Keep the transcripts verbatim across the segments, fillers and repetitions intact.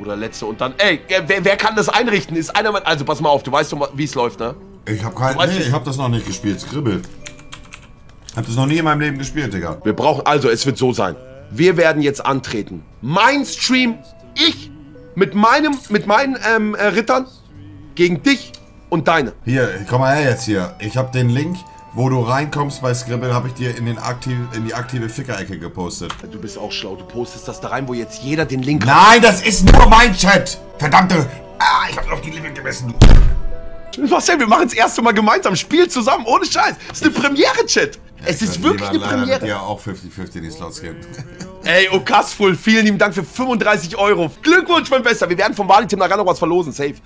Oder letzte und dann, ey, wer, wer kann das einrichten? Ist einer, also pass mal auf, du weißt doch, wie es läuft, ne? Ich hab kein, nee, ich hab das noch nicht gespielt, Skribbel. Ich hab das noch nie in meinem Leben gespielt, Digga. Wir brauchen, also es wird so sein. Wir werden jetzt antreten. Mein Stream, ich mit meinem, mit meinen ähm, äh, Rittern gegen dich und deine. Hier, komm mal her jetzt hier. Ich hab den Link, wo du reinkommst bei Skribbel, habe ich dir in, den aktiv, in die aktive Ficker-Ecke gepostet. Du bist auch schlau, du postest das da rein, wo jetzt jeder den Link hat. Nein, das ist nur mein Chat! Verdammte... Ah, ich hab noch die Limit gemessen. Marcel, wir machen das erste Mal gemeinsam, Spiel zusammen, ohne Scheiß. Das ist eine Premiere-Chat. Ja, es ist wirklich eine Premiere. Ich ja auch fünfzig fünfzig in die Slots geben. Ey, Okasful, vielen lieben Dank für fünfunddreißig Euro. Glückwunsch, mein Bester. Wir werden vom Wahli-Team nachher noch was verlosen, safe.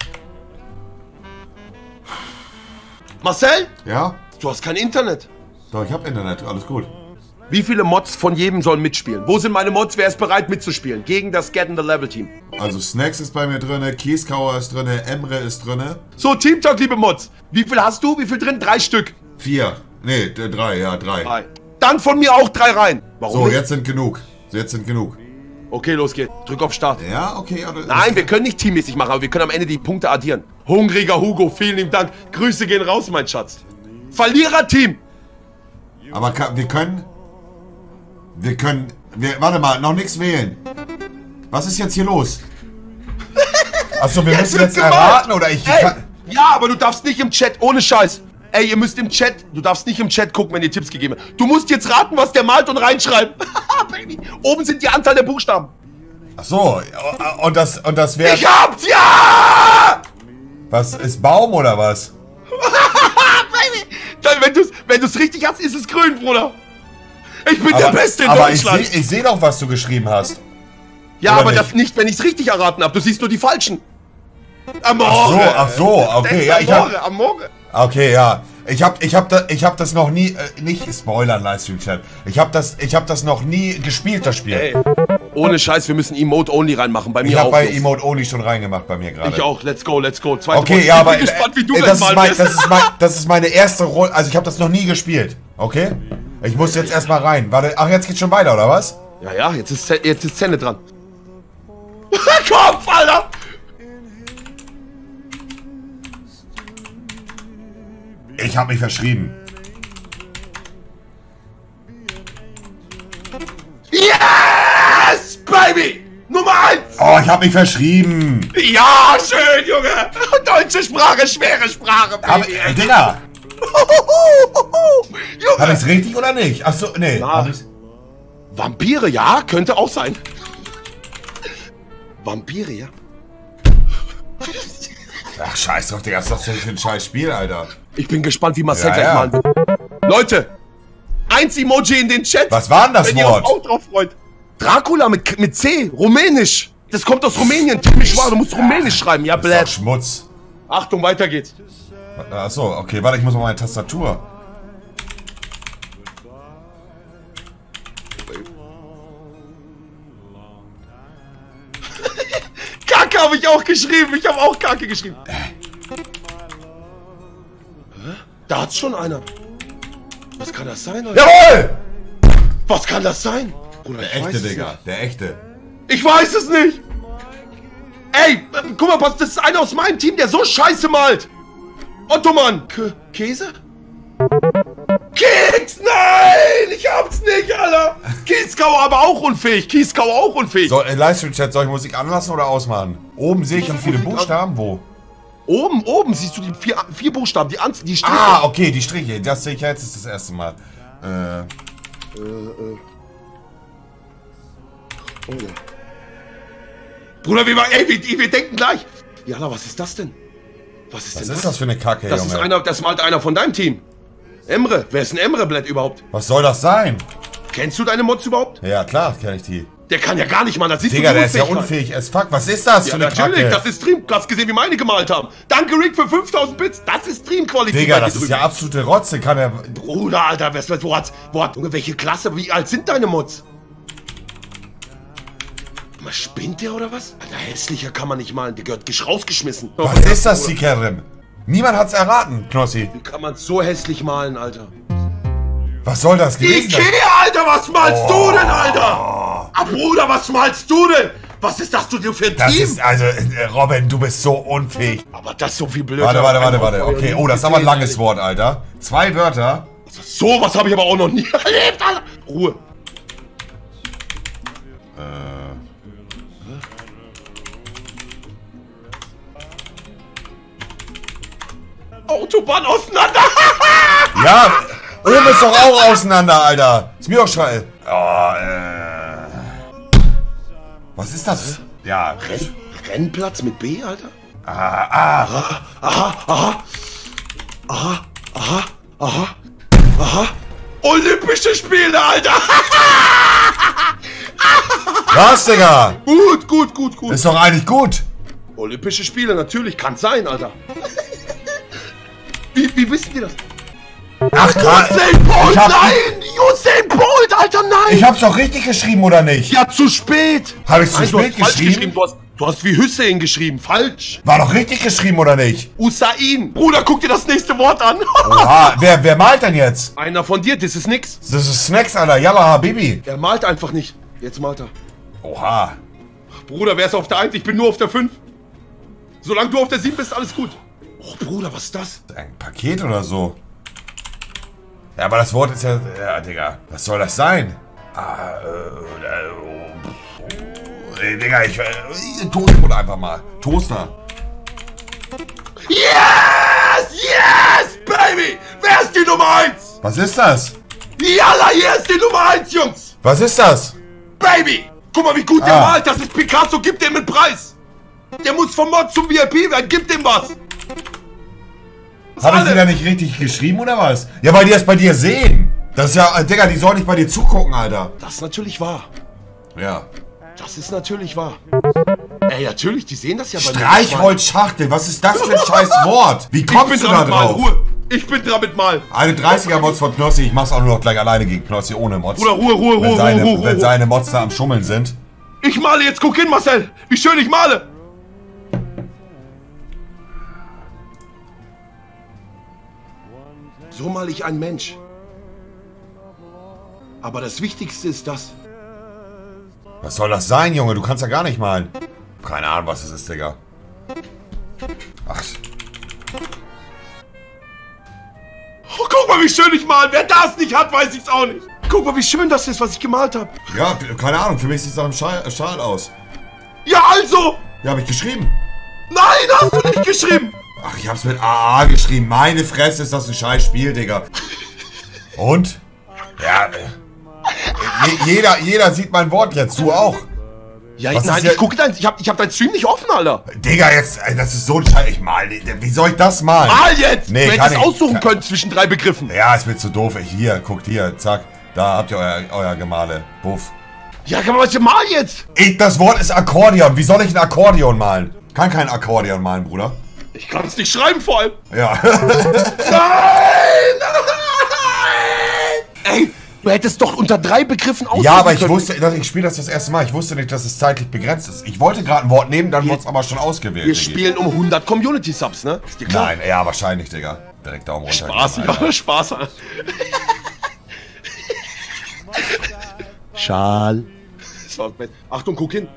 Marcel? Ja? Du hast kein Internet. Doch, ich hab Internet, alles gut. Wie viele Mods von jedem sollen mitspielen? Wo sind meine Mods? Wer ist bereit mitzuspielen? Gegen das Get in the Level Team. Also Snacks ist bei mir drin, Kieskauer ist drin, Emre ist drin. So, Team Talk, liebe Mods. Wie viel hast du? Wie viel drin? Drei Stück. Vier. Nee, drei, ja, drei. drei. Dann von mir auch drei rein. Warum So, nicht? jetzt sind genug. Jetzt sind genug. Okay, los geht's. Drück auf Start. Ja, okay. Oder Nein, wir können nicht teammäßig machen, aber wir können am Ende die Punkte addieren. Hungriger Hugo, vielen lieben Dank. Grüße gehen raus, mein Schatz. Verlierer-Team. Aber wir können... Wir können... Wir, warte mal, noch nichts wählen. Was ist jetzt hier los? Achso, wir müssen jetzt erraten, oder ich... Ey, kann... Ja, aber du darfst nicht im Chat, ohne Scheiß. Ey, ihr müsst im Chat, du darfst nicht im Chat gucken, wenn ihr Tipps gegeben habt. Du musst jetzt raten, was der malt und reinschreiben. Baby. Oben sind die Anzahl der Buchstaben. Ach so, und das, und das wäre... Ich hab's, ja! Was, ist Baum oder was? Baby. Dann, wenn du's, wenn du's richtig hast, ist es grün, Bruder. Ich bin aber, der Beste in aber Deutschland. Ich sehe seh doch, was du geschrieben hast. Ja, oder aber nicht? das nicht, wenn ich's richtig erraten habe. Du siehst nur die falschen. Amore. Ach so, ach so, okay. Ja, ich Amore, hab, Amore. Okay, ja. Ich hab, ich hab, da, ich hab das noch nie, äh, nicht spoilern, Livestream-Chat. Ich hab das, ich hab das noch nie gespielt, das Spiel. Ey, ohne Scheiß, wir müssen Emote-Only reinmachen, bei mir ich auch. Ich hab bei jetzt. Emote-Only schon reingemacht, bei mir gerade. Ich auch, let's go, let's go. Zweite okay, Runde. ja, ich aber bin gespannt, wie du äh, das das, ist mal mein, bist. das, ist mein, das ist meine erste Rolle, also ich hab das noch nie gespielt, okay? Ich muss jetzt erstmal rein. Warte, ach, jetzt geht's schon weiter, oder was? Ja, ja, jetzt ist, jetzt ist Zähne dran. Kopf, Alter! Ich hab mich verschrieben. Yes, Baby! Nummer eins! Oh, ich hab mich verschrieben. Ja, schön, Junge! Deutsche Sprache, schwere Sprache, Baby! Hab, ey, Digga! Junge! Hab ich's richtig oder nicht? Achso, nee. Na, Hab ich's... Vampire, ja, könnte auch sein. Vampire, ja. Ach, scheiß drauf, Digga, was ist das denn für ein scheiß Spiel, Alter? Ich bin gespannt, wie Marcel Ja, gleich ja. malen wird. Leute, eins Emoji in den Chat. Was war denn das wenn Wort? Ihr euch auch drauf freut. Dracula mit, mit C, Rumänisch. Das kommt aus Rumänien, Timisch war, du musst Rumänisch schreiben. Ja, Das ist doch blöd. Schmutz. Achtung, weiter geht's. Achso, okay, warte, ich muss mal meine Tastatur. Kacke habe ich auch geschrieben, ich habe auch Kacke geschrieben. Hä? Da hat's schon einer. Was kann das sein, Leute? Jawohl! Was kann das sein? Bruder, Der ich weiß echte, es Digga, nicht. der echte. Ich weiß es nicht! Ey, äh, guck mal, pass, das ist einer aus meinem Team, der so scheiße malt! Ottoman! K Käse? Keks! Nein! Ich hab's nicht, Alter! Kieskauer aber auch unfähig! Kieskauer auch unfähig! So, in Livestream-Chat, soll ich Musik anlassen oder ausmachen? Oben sehe ich schon viele Buchstaben, wo? Oben, oben siehst du die vier, vier Buchstaben, die, Anz die Striche. Ah, okay, die Striche, das sehe ich ja jetzt ist das erste Mal. Äh... Äh, äh. Oh ja. Bruder, wir, ey, wir, wir denken gleich. Jana, was ist das denn? Was ist Was denn ist das für eine Kacke, Das Junge? ist einer, das malt einer von deinem Team. Emre, wer ist ein Emre-Blatt überhaupt? Was soll das sein? Kennst du deine Mods überhaupt? Ja, klar, kenne ich die. Der kann ja gar nicht mal, das siehst Digga, du der ist ja Unfähigkeit. unfähig as fuck. Was ist das Ja, für eine natürlich, Kacke? das ist Stream. Du hast gesehen, wie meine gemalt haben. Danke, Rick, für fünftausend Bits. Das ist Stream-Qualität. Digga, bei dir das ist drüben. ja absolute Rotze. Kann er... Bruder, Alter, was, wo hat, wo hat, Junge, welche Klasse, wie alt sind deine Mods? Mal spinnt der oder was? Alter, hässlicher kann man nicht malen, der gehört gesch- rausgeschmissen. Was ist das, die Kerrin? Niemand hat's erraten, Knossi. Wie kann man so hässlich malen, Alter? Was soll das gewesen sein? Ikea, Alter, was malst Oh. du denn, Alter? Ah, Bruder, was malst du denn? Was ist das du für ein Das Team? ist, also, äh, Robin, du bist so unfähig. Aber das ist so viel blöd. Warte, warte, warte, warte. Okay, oh, das ist aber ein langes Wort, Alter. Zwei Wörter. So was habe ich aber auch noch nie erlebt, Alter. Ruhe. Autobahn auseinander! Ja, oben ist doch auch auseinander, Alter. Ist mir doch scheiße. Oh, äh. Was ist das? Ja. Renn, Rennplatz mit B, Alter? Ah, ah. Aha, aha, aha. Aha, aha, aha. Aha. Olympische Spiele, Alter! Was, Digga? Gut, gut, gut, gut. Ist doch eigentlich gut. Olympische Spiele, natürlich. Kann sein, Alter. Wie, wie wissen die das? Ach, krass. Usain Bolt, Ich hab- nein! Usain Bolt, Alter, nein! Ich hab's doch richtig geschrieben, oder nicht? Ja, zu spät! Hab ich's zu Nein, du spät hast falsch geschrieben? Du hast, du hast wie Hüssein geschrieben, falsch. War doch richtig geschrieben, oder nicht? Usain. Bruder, guck dir das nächste Wort an. Oha, wer, wer malt denn jetzt? Einer von dir, das ist nix. Das ist Snacks, Alter. Yalla, Habibi. Er malt einfach nicht. Jetzt malt er. Oha. Bruder, wer ist auf der eins? Ich bin nur auf der fünf. Solange du auf der sieben bist, alles gut. Oh, Bruder, was ist das? Ein Paket oder so. Ja, aber das Wort ist ja... Ja, Digga. Was soll das sein? Ah, äh... äh oh, ey, Digga, ich... Äh, Toastbrot einfach mal. Toaster. Yes! Yes, Baby! Wer ist die Nummer eins? Was ist das? Yalla, hier ist die Nummer eins, Jungs! Was ist das? Baby! Guck mal, wie gut der Ah. malt. Das ist Picasso. Gib dem einen Preis. Der muss vom Mod zum V I P werden. Gib dem was. Habe ich alle. wieder nicht richtig geschrieben, oder was? Ja, weil die das bei dir sehen. Das ist ja... Äh, Digga, die sollen nicht bei dir zugucken, Alter. Das ist natürlich wahr. Ja. Das ist natürlich wahr. Ey, natürlich, die sehen das ja bei mir. Streichholzschachtel. Was ist das für ein scheiß Wort? Wie Ich kommst bin du dran da mit Malen. drauf? Ruhe. Ich bin dran mit Malen. Eine dreißiger-Mods von Knossi. Ich mach's auch nur noch gleich alleine gegen Knossi ohne Mods. Bruder, Ruhe, Ruhe, Wenn Ruhe, seine, Ruhe, Ruhe, wenn Ruhe. seine Mods da am Schummeln sind. Ich male jetzt. Guck hin, Marcel. Wie schön ich male. So male ich einen Mensch. Aber das Wichtigste ist das. Was soll das sein, Junge? Du kannst ja gar nicht malen. Keine Ahnung, was das ist, Digga. Ach. Oh, guck mal, wie schön ich male. Wer das nicht hat, weiß ich's auch nicht. Guck mal, wie schön das ist, was ich gemalt habe. Ja, keine Ahnung. Für mich sieht es nach einem Schal, äh, Schal aus. Ja, also. Ja, hab ich geschrieben. Nein, hast du nicht geschrieben. Ach, ich hab's mit A A geschrieben. Meine Fresse, ist das ein scheiß Spiel, Digga. Und? Ja, äh, je, jeder, jeder sieht mein Wort jetzt. Du auch. Ja, Was nein, ist ich jetzt- gucke dein, ich hab, ich hab dein Stream nicht offen, Alter. Digga, jetzt, ey, das ist so ein Scheiß. Ich mal, wie soll ich das malen? Mal jetzt. Nee, du kann hättest ich- aussuchen kann- können zwischen drei Begriffen. Ja, ist mir zu doof. Ich, hier, guckt hier, zack. Da habt ihr euer, euer Gemale. Buff. Ja, kann man was mal jetzt? Ich, das Wort ist Akkordeon. Wie soll ich ein Akkordeon malen? Kann kein Akkordeon malen, Bruder. Ich kann es nicht schreiben, vor allem. Ja. Nein! Ey, du hättest doch unter drei Begriffen aussuchen Ja, aber ich können. wusste, dass ich spiele das das erste Mal. Ich wusste nicht, dass es zeitlich begrenzt ist. Ich wollte gerade ein Wort nehmen, dann wurde es aber schon ausgewählt. Wir Diggi. spielen um hundert Community-Subs, ne? Ist dir klar? Nein, ja, wahrscheinlich, Digga. Direkt Daumen runter. Spaß, Alter. ja, Spaß. Schal. Das war best. Achtung, guck hin.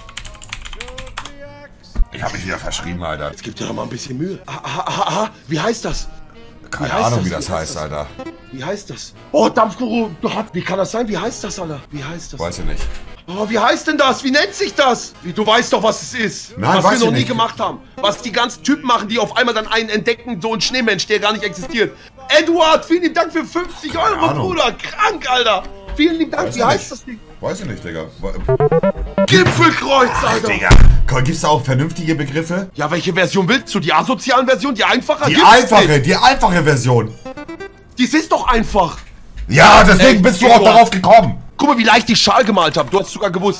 Ich hab mich wieder verschrieben, Alter. Jetzt gib dir doch mal ein bisschen Mühe. Aha, aha, aha, aha. Wie heißt das? Keine heißt Ahnung, das? wie das Wie heißt heißt, das? Alter. Wie heißt das? Oh, Dampfguru. Wie kann das sein? Wie heißt das, Alter? Wie heißt das? Weiß ich nicht. Oh, wie heißt denn das? Wie nennt sich das? Wie, du weißt doch, was es ist. Nein, was weiß wir ich noch nie nicht. gemacht haben. Was die ganzen Typen machen, die auf einmal dann einen entdecken, so ein Schneemensch, der gar nicht existiert. Edward, vielen lieben Dank für fünfzig Euro, Ahnung. Bruder. Krank, Alter. Vielen lieben Dank. Weiß Wie ich heißt nicht. das Ding? Weiß ich nicht, Digga. Wa- Gipfelkreuz, Alter. Digga. Gibt's da auch vernünftige Begriffe? Ja, welche Version willst du? Die asozialen Version? Die einfache? Die Gibt's einfache, nicht. die einfache Version. Dies ist doch einfach. Ja, deswegen Ey, bist du Eduard. auch darauf gekommen. Guck mal, wie leicht ich Schal gemalt habe. Du hast sogar gewusst.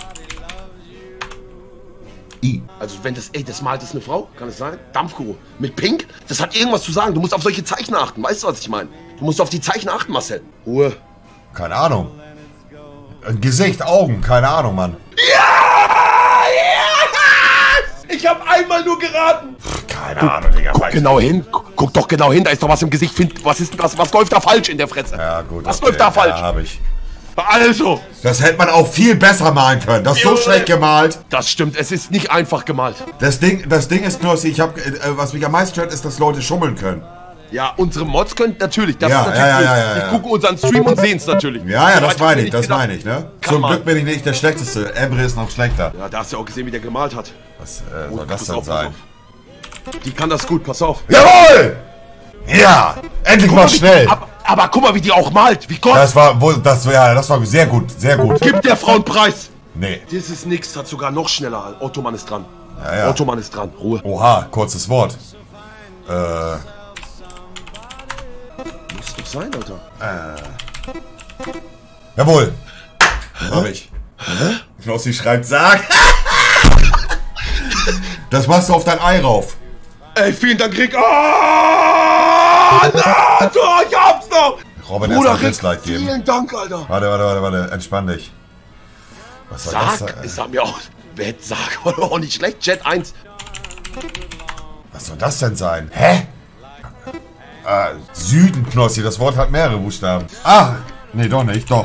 I. Also wenn das, ey, das malt ist eine Frau, kann es sein? Dampfguru. Mit Pink? Das hat irgendwas zu sagen. Du musst auf solche Zeichen achten. Weißt du, was ich meine? Du musst auf die Zeichen achten, Marcel. Ruhe. Keine Ahnung. Ein Gesicht, Augen, keine Ahnung, Mann. Ja! Ja! Ich habe einmal nur geraten. Keine Ahnung, Digga. Guck weiß genau hin. Guck, guck doch genau hin. Da ist doch was im Gesicht. Find, was ist denn das? Was läuft da falsch in der Fresse? Ja, gut. Was okay. läuft da falsch? Ja, hab ich. Also. Das hätte man auch viel besser malen können. Das ist so schlecht gemalt. Das stimmt, es ist nicht einfach gemalt. Das Ding, das Ding ist nur, ich hab, äh, was mich am meisten stört, ist, dass Leute schummeln können. Ja, unsere Mods können natürlich. Das Ja, ist natürlich ja, ja, ja, die ja. gucken unseren Stream und sehen es natürlich. Ja, ja, So das weit meine bin ich, das gedacht. meine ich, ne? Kann Zum man. Glück bin ich nicht der Schlechteste. Emre ist noch schlechter. Ja, da hast du ja auch gesehen, wie der gemalt hat. Was äh, Oh, soll das pass denn auf, pass sein? auf. Die kann das gut, pass auf. Jawohl! Ja! Endlich mal schnell! Aber, aber guck mal, wie die auch malt. Wie Gott. Das war, wo, das, ja, das war sehr gut, sehr gut. Gib der Frau einen Preis. Nee. Das ist nix, hat sogar noch schneller. Ottoman ist dran. Ja, ja. Ottoman ist dran. Ruhe. Oha, kurzes Wort. Äh, Muss doch sein, Alter. jawohl. Hab ich. Knossi schreibt, sag. Das machst du auf dein Ei rauf. Ey, vielen Dank, Rick. Ah, na, du, ich hab's noch. Robin, Bruder, erst mal Rick, Dislike geben. vielen Dank, Alter. Warte, warte, warte, warte. Entspann dich. Was soll das Sag, sein? es sah mir aus. Wer hätte sagen, war doch auch nicht schlecht. Chat eins. Was soll das denn sein? Hä? Ah, Süden, Knossi. Das Wort hat mehrere Buchstaben. Ah, nee, doch nicht. Doch.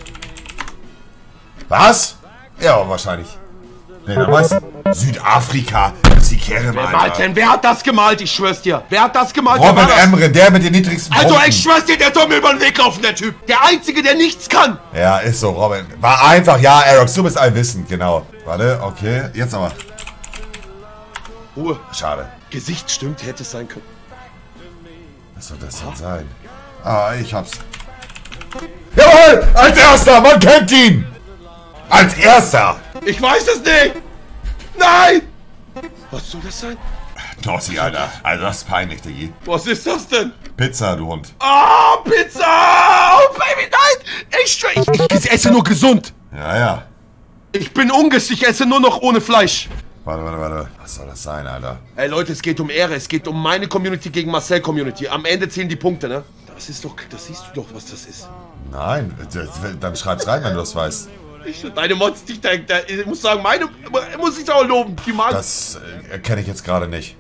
Was? Ja, wahrscheinlich. Nee, dann weißt du. Südafrika. Das ist die Kerre, Wer malt denn? Wer hat das gemalt? Ich schwör's dir. Wer hat das gemalt? Wer Robin war das? Emre, der mit den niedrigsten Also, Punkten. ich schwör's dir, der soll mir über den Weg laufen, der Typ. Der Einzige, der nichts kann. Ja, ist so, Robin. War einfach. Ja, Aerox, du bist allwissend. Genau. Warte, okay. Jetzt aber. Ruhe. Schade. Gesicht stimmt, hätte es sein können. Was soll das denn sein? Ah, ich hab's. Jawohl! Als erster! Man kennt ihn! Als erster! Ich weiß es nicht. Nein. Was soll das sein? Knossi, Alter. Also das ist peinlich, Diggi. Was ist das denn? Pizza, du Hund. Ah, Pizza! Oh, Baby, nein! Ich, schwör, ich, ich esse nur gesund. Ja, ja. Ich bin ungesund, ich esse nur noch ohne Fleisch. Warte, warte, warte. Was soll das sein, Alter? Ey, Leute, es geht um Ehre. Es geht um meine Community gegen Marcel Community. Am Ende zählen die Punkte, ne? Das ist doch, das siehst du doch, was das ist. Nein, dann schreib's rein, wenn du das weißt. Ich, deine Mods, die, der, der, ich muss sagen, meine, muss ich auch loben. Die mag. Das äh, kenne ich jetzt gerade nicht.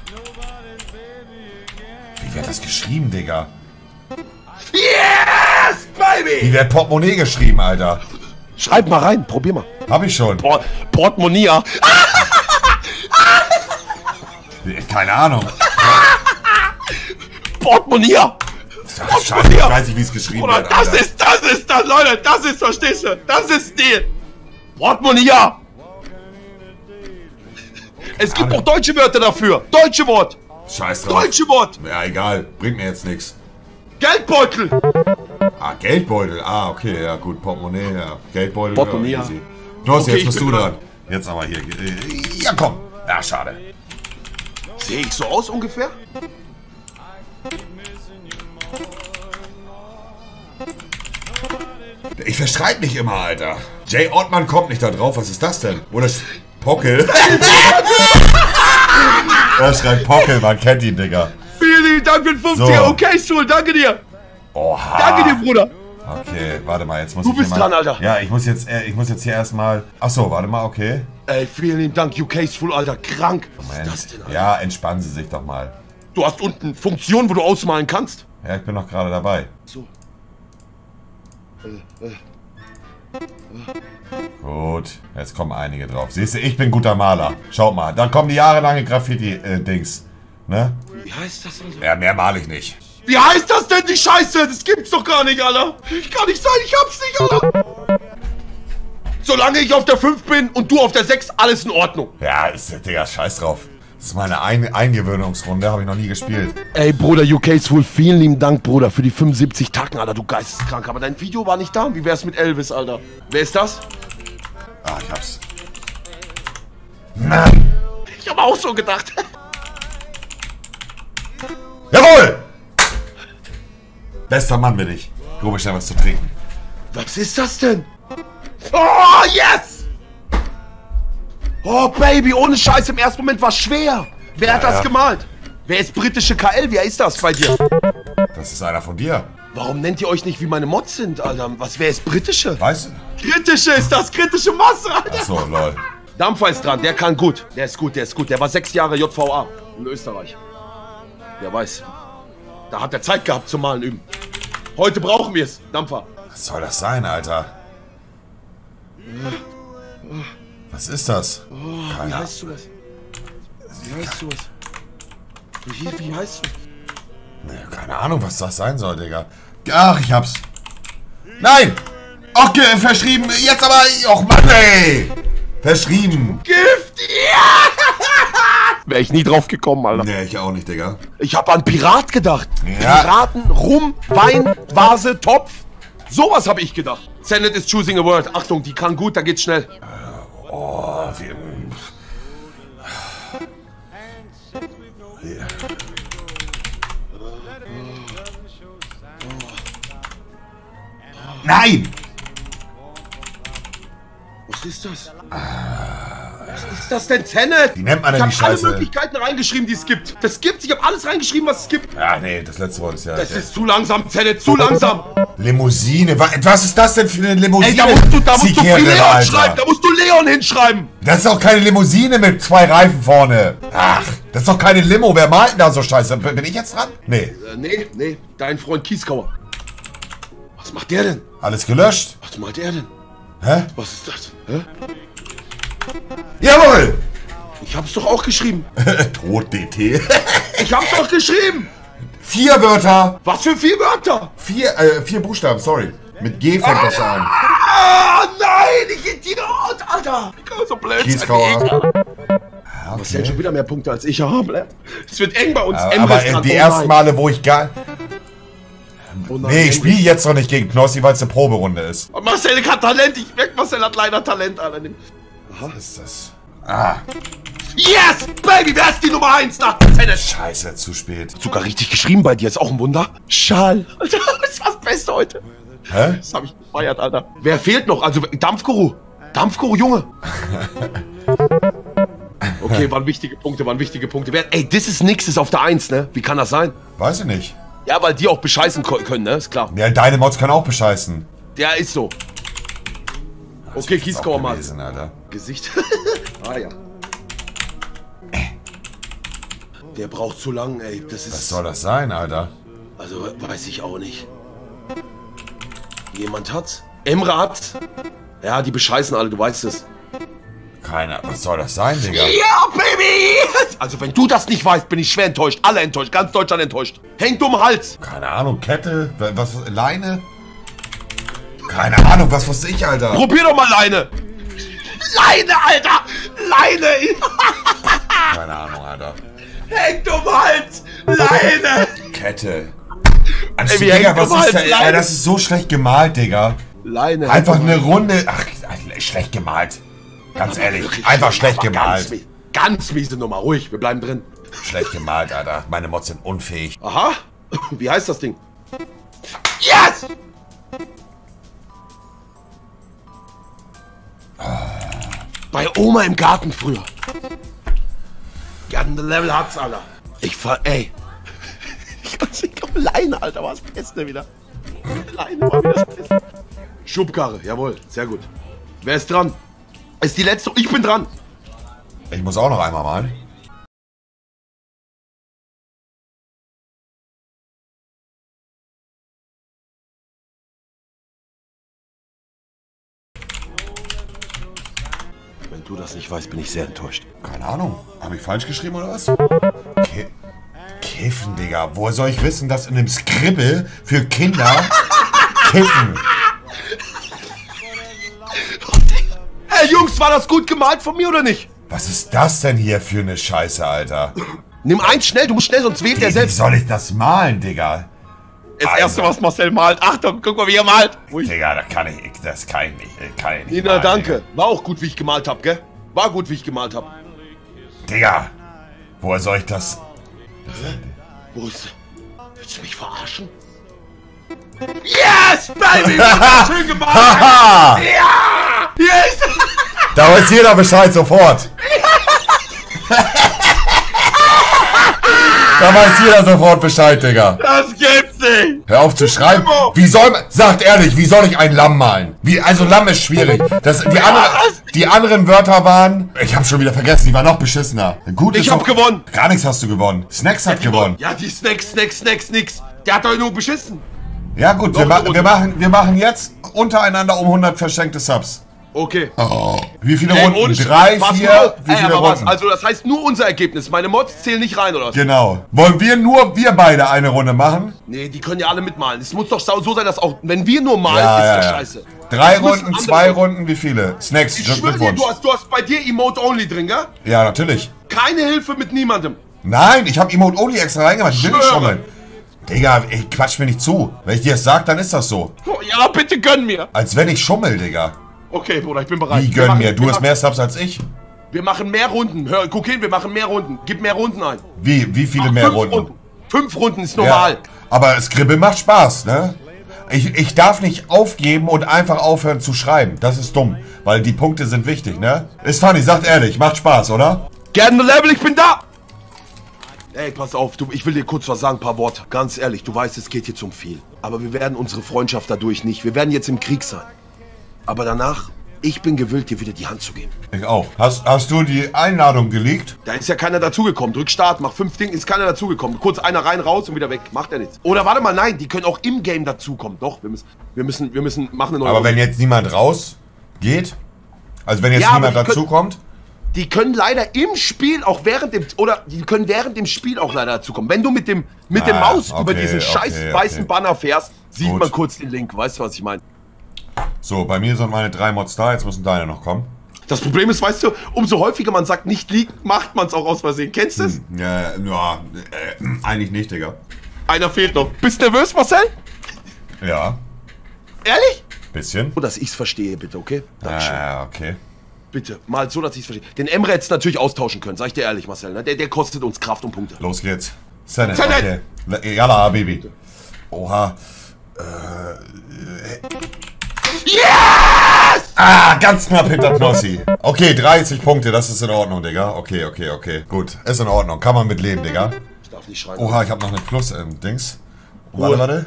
Wie wird das geschrieben, Digga? Yes, Baby! Wie wird Portemonnaie geschrieben, Alter? Schreib mal rein, probier mal. Hab ich schon. Port Portemonnaie. Keine Ahnung. Portemonnaie. Ach, Scheiße, ich weiß nicht, wie es geschrieben Oder wird, das Alter. ist, das ist das, Leute, das ist, verstehst du? Das ist Stil. Portemonnaie. Es gibt auch deutsche Wörter dafür. Deutsche Wort. Scheiß drauf. Deutsche Wort. Ja, egal. Bringt mir jetzt nichts. Geldbeutel. Ah, Geldbeutel. Ah, okay, ja gut. Portemonnaie, ja. Geldbeutel. Portemonnaie, ja, ja. easy. Knossi, Okay, jetzt ich bist bin du dran. dran. Jetzt aber hier. äh, Ja, komm. Ja, schade. Sehe ich so aus ungefähr? Ich verschreib mich immer, Alter. Jay Ottmann kommt nicht da drauf. Was ist das denn? Oder Sch- Pockel? Er schreibt Pockel, man kennt ihn, Digga. Vielen lieben Dank für den fünfziger. So. Okay, Schul, danke dir. Oha. Danke dir, Bruder. Okay, warte mal, jetzt muss Du ich bist hier mal, dran, Alter. Ja, ich muss jetzt, äh, ich muss jetzt hier erstmal. Ach so, warte mal, okay. Ey, vielen lieben Dank, U K's Full, Alter. Krank. Was ist das denn, Alter? Ja, entspannen Sie sich doch mal. Du hast unten Funktionen, wo du ausmalen kannst. Ja, ich bin noch gerade dabei. So. Gut, jetzt kommen einige drauf. Siehst du, ich bin guter Maler. Schaut mal, dann kommen die jahrelange Graffiti-Dings. Ne? Wie heißt das, Alter? Ja, mehr male ich nicht. Wie heißt das denn, die Scheiße? Das gibt's doch gar nicht, Alter. Kann nicht sein, ich hab's nicht, Alter. Solange ich auf der fünf bin und du auf der sechs, alles in Ordnung. Ja, ist, Digga, scheiß drauf. Das ist meine Ein Eingewöhnungsrunde, habe ich noch nie gespielt. Ey, Bruder, U K's Full, vielen lieben Dank, Bruder, für die fünfundsiebzig Tacken, Alter, du geisteskrank. Aber dein Video war nicht da. Wie wär's mit Elvis, Alter? Wer ist das? Ah, ich hab's. Nein! Ich hab auch so gedacht. Jawohl! Bester Mann bin ich. Hol mir schnell was zu trinken. Was ist das denn? Oh, yes! Oh, Baby, ohne Scheiß, im ersten Moment war schwer. Wer Ja, hat das ja. gemalt? Wer ist britische K L? Wer ist das bei dir? Das ist einer von dir. Warum nennt ihr euch nicht, wie meine Mods sind, Alter? Was, wer ist britische? Weißt du? Kritische ist das, kritische Masse, Alter. Achso, lol. Dampfer ist dran, der kann gut. Der ist gut, der ist gut. Der war sechs Jahre J V A in Österreich. Wer weiß. Da hat er Zeit gehabt zum Malen üben. Heute brauchen wir es, Dampfer. Was soll das sein, Alter? Was ist das? Oh, wie heißt du das? Wie heißt du das? Wie, wie heißt du? Nee, keine Ahnung, was das sein soll, Digga. Ach, ich hab's. Nein! Okay, verschrieben. Jetzt aber. Och, Mann, ey! Verschrieben. Gift! Ja! Wäre ich nie drauf gekommen, Alter. Nee, ich auch nicht, Digga. Ich habe an Pirat gedacht. Ja. Piraten, Rum, Wein, Vase, Topf. Sowas habe ich gedacht. Zenit is choosing a word. Achtung, die kann gut, da geht's schnell. Oh, wie... Yeah. Nein! Was ist das? Was ist das denn, Zenit? Wie nennt man denn ich die habe alle Scheiße? Möglichkeiten reingeschrieben, die es gibt. Das gibt's. Ich habe alles reingeschrieben, was es gibt. Ja, nee, das letzte Wort ist ja... Das ist zu langsam, Zenit, zu langsam. Limousine. Wa- Was ist das denn für eine Limousine? Ey, da musst du, da musst du Zigarre, Leon Alter. schreiben. Da musst du Leon hinschreiben. Das ist doch keine Limousine mit zwei Reifen vorne. Ach, das ist doch keine Limo. Wer malt denn da so scheiße? B- Bin ich jetzt dran? Nee. Äh, nee, nee, dein Freund Kieskauer. Was macht der denn? Alles gelöscht? Was malt er denn? Hä? Was ist das? Hä? Jawohl! Ich hab's doch auch geschrieben. Tod D T. Ich hab's doch geschrieben. Vier Wörter. Was für vier Wörter? Vier, äh, vier Buchstaben, sorry. Mit G fängt das an. Ah, nein, ich Idiot, Alter. Ich kann so blöd sein. Kieskauer. Du hast ja schon wieder mehr Punkte als ich habe. Es wird eng bei uns. Aber, M aber ist dran. die Oh ersten nein. Male, wo ich gar... Oh nein, Nee, ich M spiele ist- jetzt noch nicht gegen Knossi, weil es eine Proberunde ist. Und Marcel hat Talent. Ich merke, Marcel hat leider Talent, Alter. Was ist das? Ah, Yes, Baby, wer ist die Nummer eins nach der Tennis? scheiße, zu spät. Sogar richtig geschrieben bei dir, ist auch ein Wunder. Schal. Alter, das war das Beste heute. Hä? Das habe ich gefeiert, Alter. Wer fehlt noch? Also Dampfguru. Dampfguru, Junge. Okay, waren wichtige Punkte, waren wichtige Punkte. Wer, ey, das ist nix, ist auf der eins, ne? Wie kann das sein? Weiß ich nicht. Ja, weil die auch bescheißen ko- können, ne? Ist klar. Ja, deine Mods können auch bescheißen. Der ist so. Okay, Kieskauer mal. gewesen, Alter. Gesicht. Ah ja. Der braucht zu lang, ey. Das ist. Was soll das sein, Alter? Also weiß ich auch nicht. Jemand hat's? Emre hat's? Ja, die bescheißen alle, du weißt es. Keiner. Was soll das sein, Digga? Ja, Baby! Also wenn du das nicht weißt, bin ich schwer enttäuscht. Alle enttäuscht, ganz Deutschland enttäuscht. Hängt um den Hals. Keine Ahnung, Kette? Was? Leine? Keine Ahnung, was wusste ich, Alter? Probier doch mal Leine. Leine, Alter! Leine! Keine Ahnung, Alter. Hängt um den Hals! Leine! Kette. Ey, wie Digga, hängt was um ist Hals, denn? Leine? Ey, das ist so schlecht gemalt, Digga. Leine. Einfach hängt um eine den Runde. Ach, schlecht gemalt. Ganz ehrlich. Hals. Einfach schlecht Aber Ganz, gemalt. mies- ganz miese Nummer. Ruhig, wir bleiben drin. Schlecht gemalt, Alter. Meine Mods sind unfähig. Aha. Wie heißt das Ding? Yes! Bei Oma im Garten früher. Garten-Level hat's, Alter. Ich fahr, ey. Ich kann nicht auf Leine, Alter, war das Beste wieder. Leine war wieder das Beste. Schubkarre, jawohl, sehr gut. Wer ist dran? Ist die letzte, ich bin dran. Ich muss auch noch einmal malen. Wenn du das nicht weißt, bin ich sehr enttäuscht. Keine Ahnung. Habe ich falsch geschrieben oder was? Ki Kiffen, Digga. Woher soll ich wissen, dass in einem Skribbel für Kinder Kiffen? Ey, Jungs, war das gut gemalt von mir oder nicht? Was ist das denn hier für eine Scheiße, Alter? Nimm eins schnell, du musst schnell, sonst wählt Wie, der wie selbst. soll ich das malen, Digga? Das Also. erste, was Marcel malt. Achtung, guck mal, wie er malt. Ruhig. Digga, das kann ich, das kann ich nicht. Das kann ich nicht Nina, malen, danke. War auch gut, wie ich gemalt hab, gell? War gut, wie ich gemalt hab. Digga. Digga, woher soll ich das? Wo ist... Willst du mich verarschen? Yes, Baby! Schön gemalt! Haha! Ja! Yes! Da weiß jeder Bescheid sofort. Da weiß jeder sofort Bescheid, Digga. Das gibt's nicht! Hör auf zu schreiben. Wie soll man, sagt ehrlich, wie soll ich ein Lamm malen? Wie, also Lamm ist schwierig. Das, die, andere, die anderen Wörter waren, ich hab schon wieder vergessen, die waren noch beschissener. Gut Ich ist hab noch- gewonnen. Gar nichts hast du gewonnen. Snacks hat gewonnen. Ja, die Snacks, Snacks, Snacks, nix. Der hat doch nur beschissen. Ja gut, wir, ma wir, machen, wir machen jetzt untereinander um hundert verschenkte Subs. Okay. Oh. Wie viele Ey, Runden? Sch- Drei, Pass vier? mal auf. Wie Ey, viele aber was? Runden? Also das heißt nur unser Ergebnis. Meine Mods zählen nicht rein, oder was? Genau. Wollen wir nur, wir beide eine Runde machen? Nee, die können ja alle mitmalen. Es muss doch so sein, dass auch, wenn wir nur malen, Ja, ist ja, das ja. scheiße. Drei Es müssen Runden, andere- zwei Runden, wie viele? Snacks, Ich schwöre dir, Glückwunsch. du hast, du hast bei dir Emote-Only drin, gell? Ja, natürlich. Keine Hilfe mit niemandem. Nein, ich habe Emote Only extra reingemacht. Ich will nicht Schwöre. schummeln. Digga, ey, quatsch mir nicht zu. Wenn ich dir das sag, dann ist das so. Oh, ja, bitte gönn mir. Als wenn ich schummel, Digga. Okay, Bruder, ich bin bereit. Wie Wir gönn machen- mir? Du wir hast machen- mehr Subs als ich. Wir machen mehr Runden. Hör, guck hin, wir machen mehr Runden. Gib mehr Runden ein. Wie, wie viele Ach, mehr fünf Runden? Fünf Runden ist normal. Ja, aber Skribbeln macht Spaß, ne? Ich, ich darf nicht aufgeben und einfach aufhören zu schreiben. Das ist dumm, weil die Punkte sind wichtig, ne? Ist funny, sagt ehrlich, macht Spaß, oder? Gerne Level, ich bin da. Ey, pass auf, du, ich will dir kurz was sagen, ein paar Worte. Ganz ehrlich, du weißt, es geht hier zum viel. Aber wir werden unsere Freundschaft dadurch nicht. Wir werden jetzt im Krieg sein. Aber danach, ich bin gewillt, dir wieder die Hand zu geben. Ich auch. Hast, hast du die Einladung geleakt? Da ist ja keiner dazugekommen. Drück Start, mach fünf Dinge, ist keiner dazugekommen. Kurz einer rein, raus und wieder weg. Macht er nichts. Oder warte mal, nein, die können auch im Game dazukommen. Doch, wir müssen, wir müssen, wir müssen machen eine neue Aber Runde. wenn jetzt niemand raus geht, also wenn jetzt Ja, aber niemand die können- dazukommt, Die können leider im Spiel auch während dem, oder die können während dem Spiel auch leider dazukommen. Wenn du mit dem, mit dem Ah, Maus über okay, diesen scheiß okay, weißen okay. Banner fährst, sieht Gut. man kurz den Link. Weißt du, was ich meine? so, bei mir sind meine drei Mods da, jetzt müssen deine noch kommen. Das Problem ist, weißt du, umso häufiger man sagt, nicht liegt, macht man es auch aus Versehen. Kennst du es? Ja, ja, äh, eigentlich nicht, Digga. Einer fehlt noch. Bist du nervös, Marcel? Ja, Ehrlich? bisschen. So, dass ich's verstehe, bitte, okay? Dankeschön. Ah, okay. Bitte, mal so, dass ich's verstehe. Den Emre hättest du natürlich austauschen können, sag ich dir ehrlich, Marcel. Ne? Der, der kostet uns Kraft und Punkte. Los geht's. Senate, Senate! okay. Yalla, Baby. Oha. Yes! Ah, ganz knapp hinter Knossi. Okay, dreißig Punkte, das ist in Ordnung, Digga. Okay, okay, okay. Gut, ist in Ordnung. Kann man mit leben, Digga. Ich darf nicht schreien. Oha, ich habe noch eine Plus im Dings. Ruhe. Warte, warte.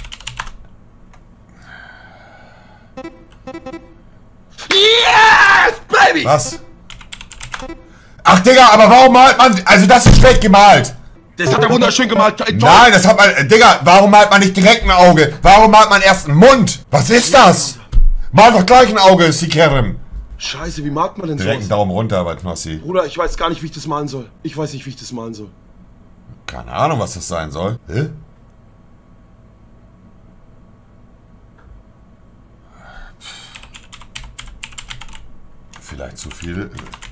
Yes, baby! Was? Ach, Digga, aber warum malt man... Also, das ist schlecht gemalt. Das hat er wunderschön gemalt. Toll. Nein, das hat man... äh, Digga, warum malt man nicht direkt ein Auge? Warum malt man erst einen Mund? Was ist das? Mal doch gleich ein Auge, Sikerim. Scheiße, wie mag man denn Direkt einen sowas? Daumen runter bei Knossi. Bruder, ich weiß gar nicht, wie ich das malen soll. Ich weiß nicht, wie ich das malen soll. Keine Ahnung, was das sein soll. Hä? Vielleicht zu viel.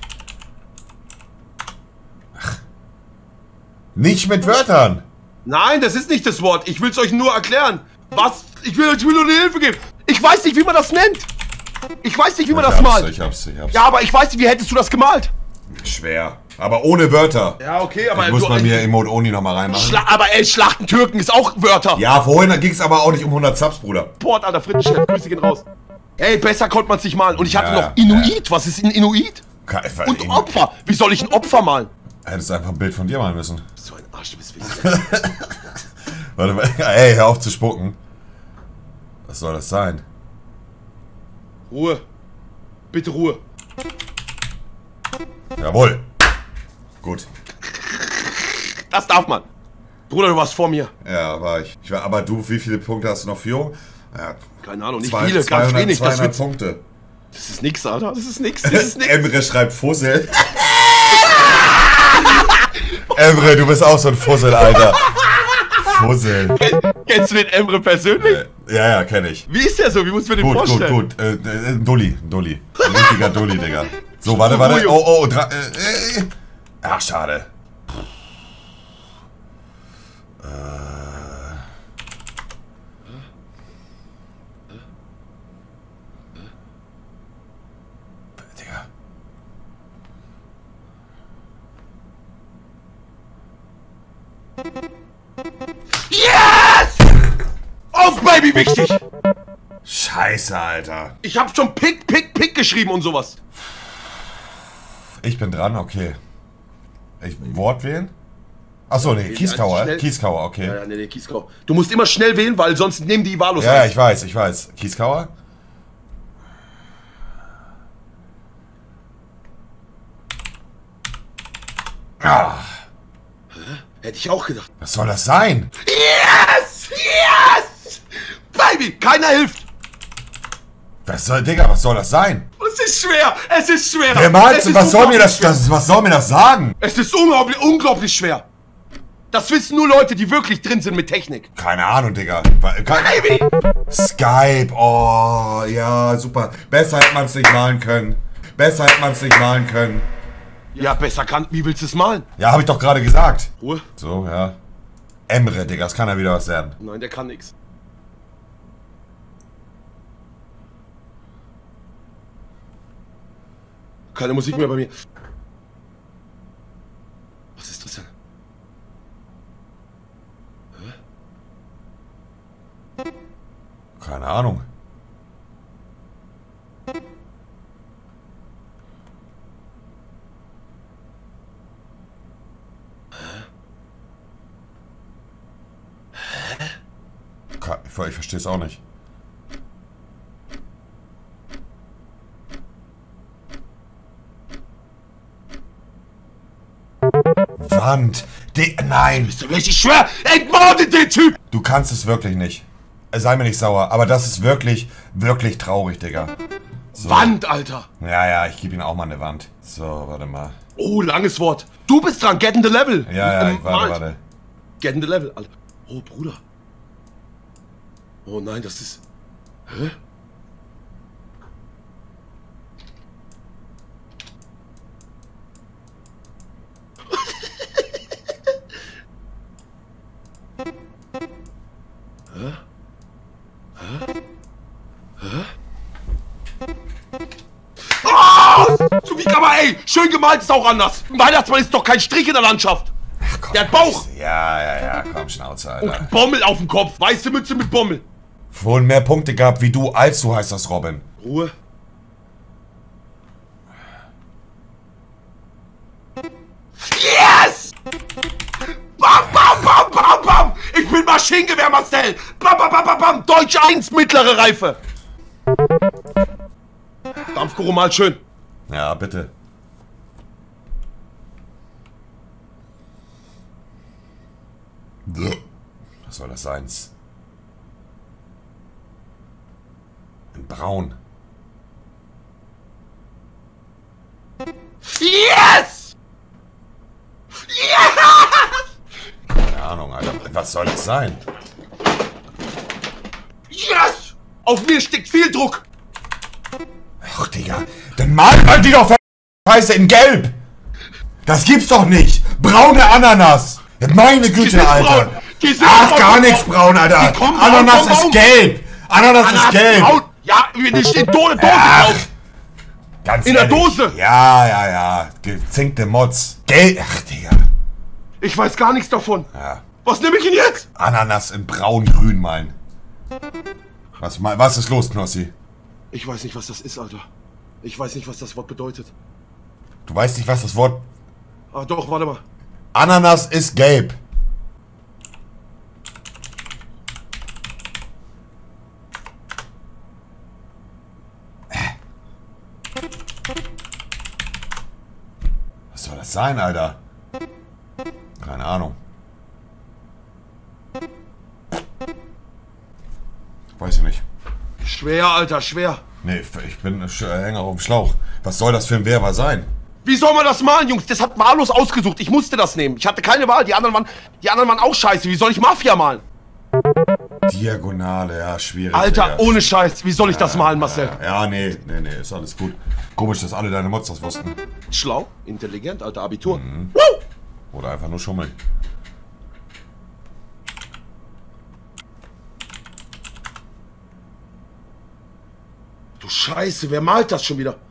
Ach. Nicht mit Wörtern. Nein, das ist nicht das Wort. Ich will es euch nur erklären. Was? Ich will, ich will nur eine Hilfe geben. Ich weiß nicht, wie man das nennt. Ich weiß nicht, wie man Ich das hab's, malt. ich hab's, ich hab's. Ja, aber ich weiß nicht, wie hättest du das gemalt? Schwer. Aber ohne Wörter. Ja, okay, aber Ich muss du- bei mir Emote Only nochmal reinmachen. Schla aber ey, Schlachten Türken ist auch Wörter. Ja, vorhin ging es aber auch nicht um hundert Subs, Bruder. Port, Alter, Frittenchef, Grüße gehen raus. Ey, besser konnte man es nicht malen. Und ich hatte Ja, noch Inuit. Was ist ein Inuit? Ke- Und ich- Opfer. Wie soll ich ein Opfer malen? Hättest einfach ein Bild von dir malen müssen. So ein Arsch, du bist witzig. Warte mal. Ey, hör auf zu spucken. Was soll das sein? Ruhe. Bitte Ruhe. Jawohl. Gut. Das darf man. Bruder, du warst vor mir. Ja, war ich. ich war, aber du, wie viele Punkte hast du noch für? Ja, Keine Ahnung, nicht zwei- viele, ganz zweihundert, wenig. Das, zweihundert wird, Punkte. das ist nix, Alter. Das ist nix. Das ist nix. Emre schreibt Fussel. Emre, du bist auch so ein Fussel, Alter. Fussel. Kennst du den Emre persönlich? Äh, ja, ja, kenn ich. Wie ist der so? Wie muss man den Gut, gut, vorstellen? gut. Äh, äh, ein Dulli, ein Dulli. Ein richtiger Dulli, Digga. So, warte, warte. Oh, oh, dra- äh, äh. Ach, schade. Äh. Digga. Yes! Oh, Baby, wichtig! Scheiße, Alter. Ich hab schon Pick, Pick, Pick geschrieben und sowas. Ich bin dran, okay. Ich Wort wählen? Achso, nee, Kieskauer, schnell- Kieskauer, okay. Ja, ja, nee, nee, Kieskau. Du musst immer schnell wählen, weil sonst nehmen die wahllos Ja, ja, ein. ich weiß, ich weiß. Kieskauer? Ah, Hätte ich auch gedacht. was soll das sein? Yes! Yes! Baby! Keiner hilft! Was soll, Digga, was soll das sein? Es ist schwer! Es ist schwer! Wer malst du? Was soll mir das, schwer. das, was soll mir das sagen? Es ist unglaublich, unglaublich schwer! Das wissen nur Leute, die wirklich drin sind mit Technik. Keine Ahnung, Digga. Kein, Baby! Skype, oh, ja, super. Besser hätte man es nicht malen können. Besser hätte man es nicht malen können. Ja, besser kann. Wie willst du es malen? Ja, habe ich doch gerade gesagt. Ruhe. So, ja. Emre, Digga, das kann ja wieder was werden. Nein, der kann nix. Keine Musik mehr bei mir. Was ist das denn? Hä? Keine Ahnung. Ich, ich verstehe es auch nicht. Wand. De Nein. Bist du richtig schwer? Entmordet den Typ! Du kannst es wirklich nicht. Sei mir nicht sauer, aber das ist wirklich, wirklich traurig, Digga. So. Wand, Alter! Ja, ja, ich gebe ihm auch mal eine Wand. So, warte mal. Oh, langes Wort. Du bist dran, get in the level. Ja, ja, Ähm, ich warte, malt. warte. Get in the level, Alter. Oh, Bruder. Oh nein, das ist... Hä? Hä? Hä? Hä? Oh! So wie kann man, ey! Schön gemalt ist auch anders. Ein Weihnachtsmann ist doch kein Strich in der Landschaft. Ach, komm, Der hat Bauch. Ja, ja, ja, komm, Schnauze, Alter. Und Bommel auf dem Kopf. Weiße Mütze mit Bommel. Vorhin mehr Punkte gehabt wie du, als du heißt das, Robin. Ruhe. Yes! Bam, bam, bam, bam, bam! Ich bin Maschinengewehr, Marcel! Bam, bam, bam, bam, bam! Deutsch eins, mittlere Reife! Dampfkoro mal schön. Ja, bitte. Was soll das sein? In Braun. Yes! Yes! Keine Ahnung, Alter. Was soll das sein? Yes! Auf mir steckt viel Druck. Ach, Digga. Dann malt man die doch Scheiße in Gelb. Das gibt's doch nicht. Braune Ananas. Meine Güte, Alter. Ach, gar nichts braun, Alter. Ananas ist gelb. Ananas ist gelb. Ja, da steht Dose drauf. Ganz in der Dose. Ja, ja, ja. Gezinkte Mods. Gelb. Ach, Digga. Ich weiß gar nichts davon. Ja. Was nehme ich denn jetzt? Ananas in braun-grün malen. Was, was ist los, Knossi? Ich weiß nicht, was das ist, Alter. Ich weiß nicht, was das Wort bedeutet. Du weißt nicht, was das Wort... Ah, doch, warte mal. Ananas ist gelb. Was soll das sein, Alter? Keine Ahnung. Weiß ich nicht. Schwer, Alter, schwer. Nee, ich bin Hänger auf dem Schlauch. Was soll das für ein Werber sein? Wie soll man das malen, Jungs? Das hat wahllos ausgesucht. Ich musste das nehmen. Ich hatte keine Wahl. Die anderen waren, die anderen waren auch scheiße. Wie soll ich Mafia malen? Diagonale, ja, schwierig. Alter, ja. Ohne Scheiß. Wie soll ich das malen, Marcel? Ja, ja, nee, nee, nee, ist alles gut. Komisch, dass alle deine Mods das wussten. Schlau, intelligent, Alter, Abitur. Mhm. Woo! Oder einfach nur schummeln. Du Scheiße, wer malt das schon wieder?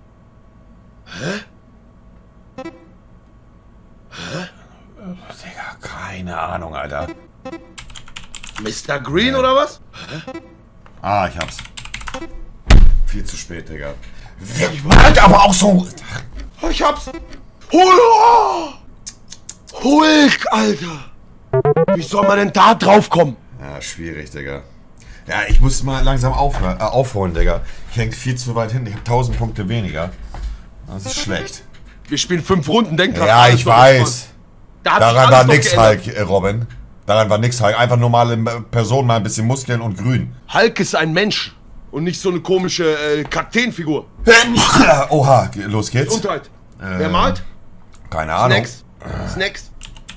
Hä? Hä? Digga, keine Ahnung, Alter. Mister Green ja. Oder was? Hä? Ah, ich hab's. Viel zu spät, Digga. Wer malt aber auch so... Oh, ich hab's. Hulk! Hulk, Alter! Wie soll man denn da drauf kommen? Ja, schwierig, Digga. Ja, ich muss mal langsam aufhören, äh, aufholen, Digga. Ich häng viel zu weit hinten. Ich hab tausend Punkte weniger. Das ist schlecht. Wir spielen fünf Runden, denk dran. Ja, ich weiß. Da Daran war nix, Hulk, äh, Robin. Daran war nichts, Hulk. Einfach normale Person, mal ein bisschen Muskeln und grün. Hulk ist ein Mensch und nicht so eine komische äh, Kakteenfigur. Oha, los geht's. Gesundheit. Äh, Wer malt? Keine Ahnung. Snacks. Äh. Snacks.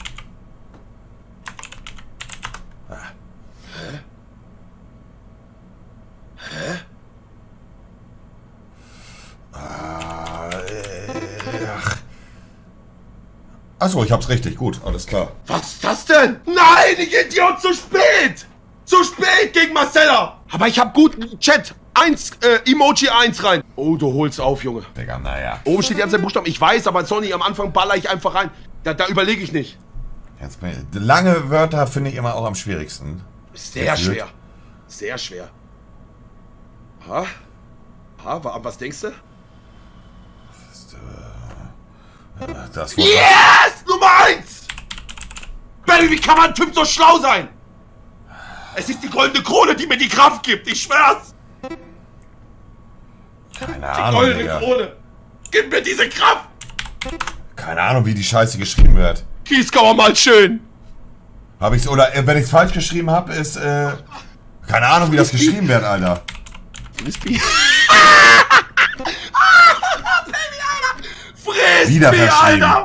Hä? Hä? Ach. Achso, ich hab's richtig. Gut, alles klar. Was ist das denn? Nein, ich Idiot, zu spät! Zu spät gegen Marcella! Aber ich hab guten Chat. Eins, äh, Emoji eins rein. Oh, du holst auf, Junge. Digga, naja. Oben steht die ganze Zeit Buchstaben. Ich weiß, aber Sony, am Anfang baller ich einfach rein. Da, da überlege ich nicht. Jetzt, lange Wörter finde ich immer auch am schwierigsten. Sehr Gefühlt. schwer. Sehr schwer. Ha? Ha, was denkst du? Das Wort yes! Nummer eins! Baby, wie kann man ein Typ so schlau sein? Es ist die goldene Krone, die mir die Kraft gibt. Ich schwör's. Keine Ahnung, Die goldene Digga. Krone. Gib mir diese Kraft. Keine Ahnung, wie die Scheiße geschrieben wird. Kieskauer mal schön. Hab ich's, oder äh, wenn ich's falsch geschrieben habe, ist, äh, keine Ahnung, wie das geschrieben wird, Alter. Frisbee. Wieder verschrieben. Alter.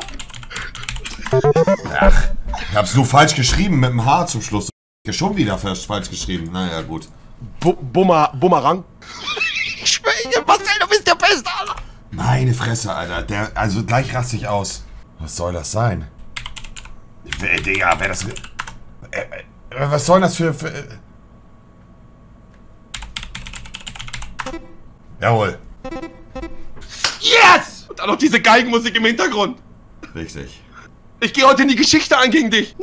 Ach, ich hab's nur falsch geschrieben mit dem H zum Schluss. Schon wieder falsch geschrieben. Naja, gut. Bu Bummer, Bumerang. Ich schwöre, Marcel, du bist der Beste, Alter. Meine Fresse, Alter. Der, also gleich raste ich aus. Was soll das sein? Wer, Digga, wer das... Äh, äh, was soll das für... für äh Jawohl. Yes! Und dann noch diese Geigenmusik im Hintergrund. Richtig. Ich gehe heute in die Geschichte ein gegen dich.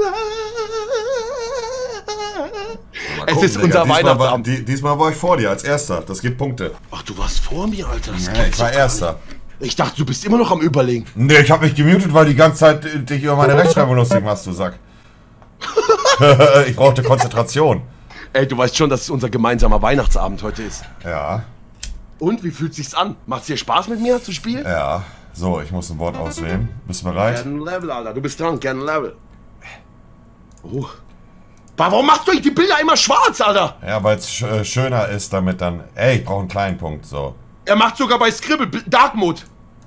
Gucken, es ist Digga, unser diesmal Weihnachtsabend. War, die, diesmal war ich vor dir als Erster. Das gibt Punkte. Ach, du warst vor mir, Alter. Das ja, ich war Erster. Ich dachte, du bist immer noch am Überlegen. Nee, ich hab mich gemutet, weil die ganze Zeit dich über meine Rechtschreibung lustig machst, du Sack. Ich brauchte Konzentration. Ey, du weißt schon, dass es unser gemeinsamer Weihnachtsabend heute ist. Ja. Und, wie fühlt sich's an? Macht's dir Spaß mit mir zu spielen? Ja. So, ich muss ein Wort auswählen. Bist du bereit? Gerne Level, Alter. Du bist dran, gerne Level. Oh. Warum machst du die Bilder immer schwarz, Alter? Ja, weil es sch äh, schöner ist, damit dann... Ey, ich brauche einen kleinen Punkt, so. Er macht sogar bei Scribble Dark Mode.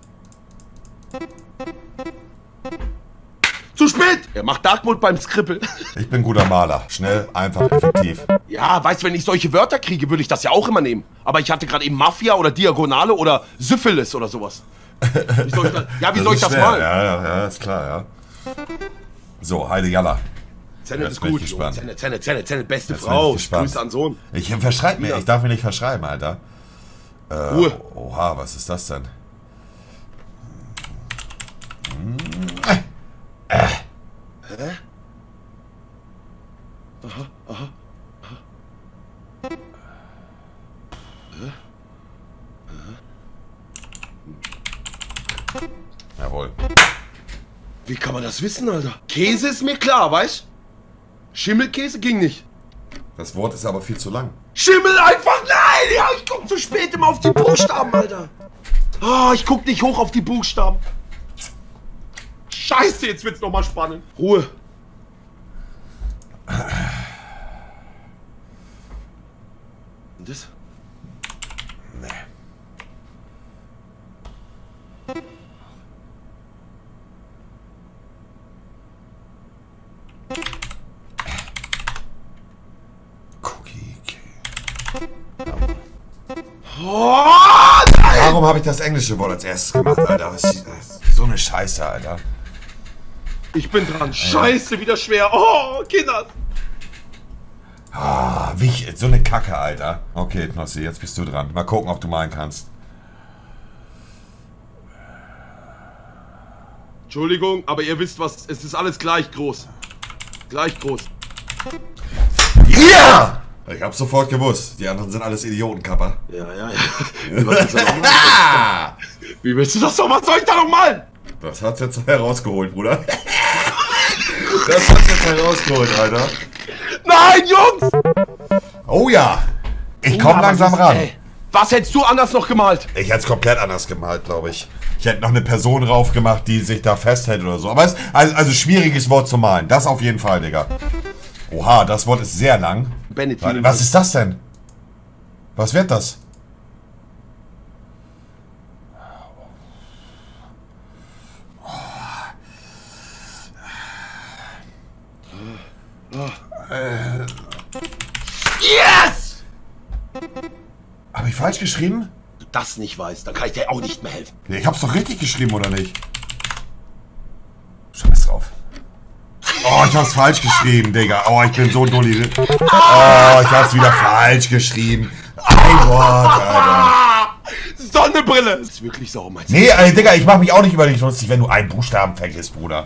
Zu spät! Er macht Dark Mode beim Scribble. Ich bin guter Maler. Schnell, einfach, effektiv. Ja, weißt du, wenn ich solche Wörter kriege, würde ich das ja auch immer nehmen. Aber ich hatte gerade eben Mafia oder Diagonale oder Syphilis oder sowas. Wie soll ich das, ja, wie das soll ich das malen? Ja, ja, ja, ist klar, ja. So, Heide Jalla. Zennet ist gut. Gespannt. Zennet, Zennet, Zennet, Zennet, beste Jetzt Frau. Grüße Grüße an Sohn. Ich verschreibe mir, ich darf mich nicht verschreiben, Alter. Äh, Ruhe. Oha, was ist das denn? Äh. Hä? Aha, aha, aha. Hä? Hä? Jawohl. Wie kann man das wissen, Alter? Käse ist mir klar, weißt? Schimmelkäse ging nicht. Das Wort ist aber viel zu lang. Schimmel einfach, nein! Ja, ich guck zu spät immer auf die Buchstaben, Alter. Ah, oh, ich guck nicht hoch auf die Buchstaben. Scheiße, jetzt wird's nochmal spannend. Ruhe. Und das? Nee. Cookie Cake. Oh, Warum habe ich das englische Wort als erstes gemacht, Alter? Das ist so eine Scheiße, Alter. Ich bin dran. Scheiße, wieder schwer. Oh, Kinder. Ah, wie, so eine Kacke, Alter. Okay, Knossi, jetzt bist du dran. Mal gucken, ob du malen kannst. Entschuldigung, aber ihr wisst was, es ist alles gleich groß. Gleich groß. Ja! Yeah! Ich hab's sofort gewusst. Die anderen sind alles Idiotenkapper. Ja, ja, ja. Wie willst du das noch malen? Wie willst du das noch? Was soll ich da noch malen? Das hat's jetzt herausgeholt, Bruder. Das hat's jetzt herausgeholt, Alter. Nein, Jungs! Oh ja! Ich komm Ja, langsam was ist, ran. ey, was hättest du anders noch gemalt? Ich hätte es komplett anders gemalt, glaube ich. Ich hätte noch eine Person drauf gemacht, die sich da festhält oder so. Aber es ist also, also schwieriges Wort zu malen. Das auf jeden Fall, Digga. Oha, das Wort ist sehr lang. Bennett, Was ist das denn? Was wird das? Äh. Yes! Habe ich falsch geschrieben? Wenn du das nicht weißt, dann kann ich dir auch nicht mehr helfen. Ich hab's doch richtig geschrieben, oder nicht? Scheiß drauf. Oh, ich hab's falsch geschrieben, Digga. Oh, ich bin so dulli. Oh, ich hab's wieder falsch geschrieben. Ein Wort, Alter. Sonnenbrille! Das ist wirklich sauer, meinst du? Nee, Alter, Digga, ich mach mich auch nicht über dich lustig, wenn du einen Buchstaben vergisst, Bruder.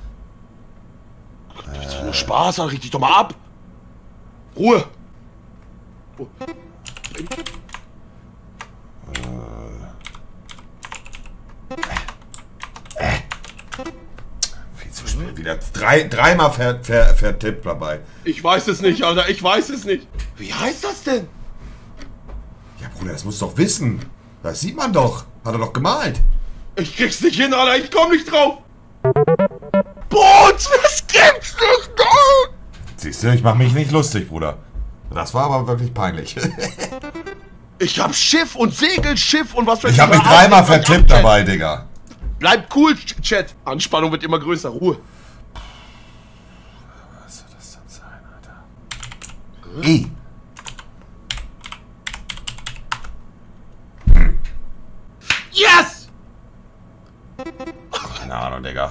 Das ist nur Spaß, dann riech dich doch mal ab. Ruhe. Oh. Viel zu spät. Wieder drei, dreimal ver, ver, vertippt dabei. Ich weiß es nicht, Alter. Ich weiß es nicht. Wie heißt das denn? Ja, Bruder, das musst du doch wissen. Das sieht man doch. Hat er doch gemalt. Ich krieg's nicht hin, Alter. Ich komm nicht drauf. Boot! Das gibt's nicht! Nein! Siehst du, ich mach mich nicht lustig, Bruder. Das war aber wirklich peinlich. Ich hab Schiff und Segelschiff und was weiß Ich hab mich dreimal vertippt dabei, Digga. Bleib cool, Chat. Anspannung wird immer größer. Ruhe. Was soll das denn sein, Alter? E. Yes! Keine Ahnung, Digga.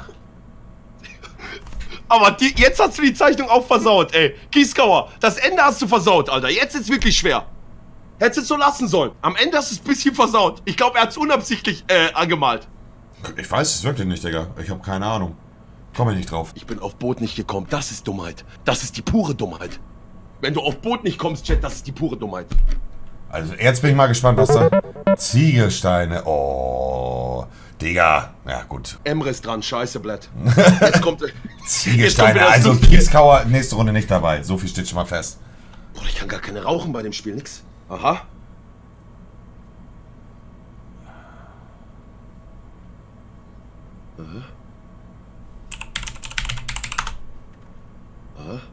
Aber die, jetzt hast du die Zeichnung auch versaut, ey. Kieskauer, das Ende hast du versaut, Alter. Jetzt ist wirklich schwer. Hättest es so lassen sollen. Am Ende hast du es ein bisschen versaut. Ich glaube, er hat es unabsichtlich äh, angemalt. Ich weiß es wirklich nicht, Digga. Ich habe keine Ahnung. Komme ich nicht drauf. Ich bin auf Boot nicht gekommen. Das ist Dummheit. Das ist die pure Dummheit. Wenn du auf Boot nicht kommst, Chat, das ist die pure Dummheit. Also, jetzt bin ich mal gespannt, was da... Ziegelsteine. Oh, Digga. Ja, gut. Emre ist dran. Scheiße, Blatt. Jetzt kommt... Ziegelsteine. Jetzt kommt Also, Lustige. Kieskauer nächste Runde nicht dabei. So viel steht schon mal fest. Boah, ich kann gar keine rauchen bei dem Spiel. Nix. Aha. Aha. Aha.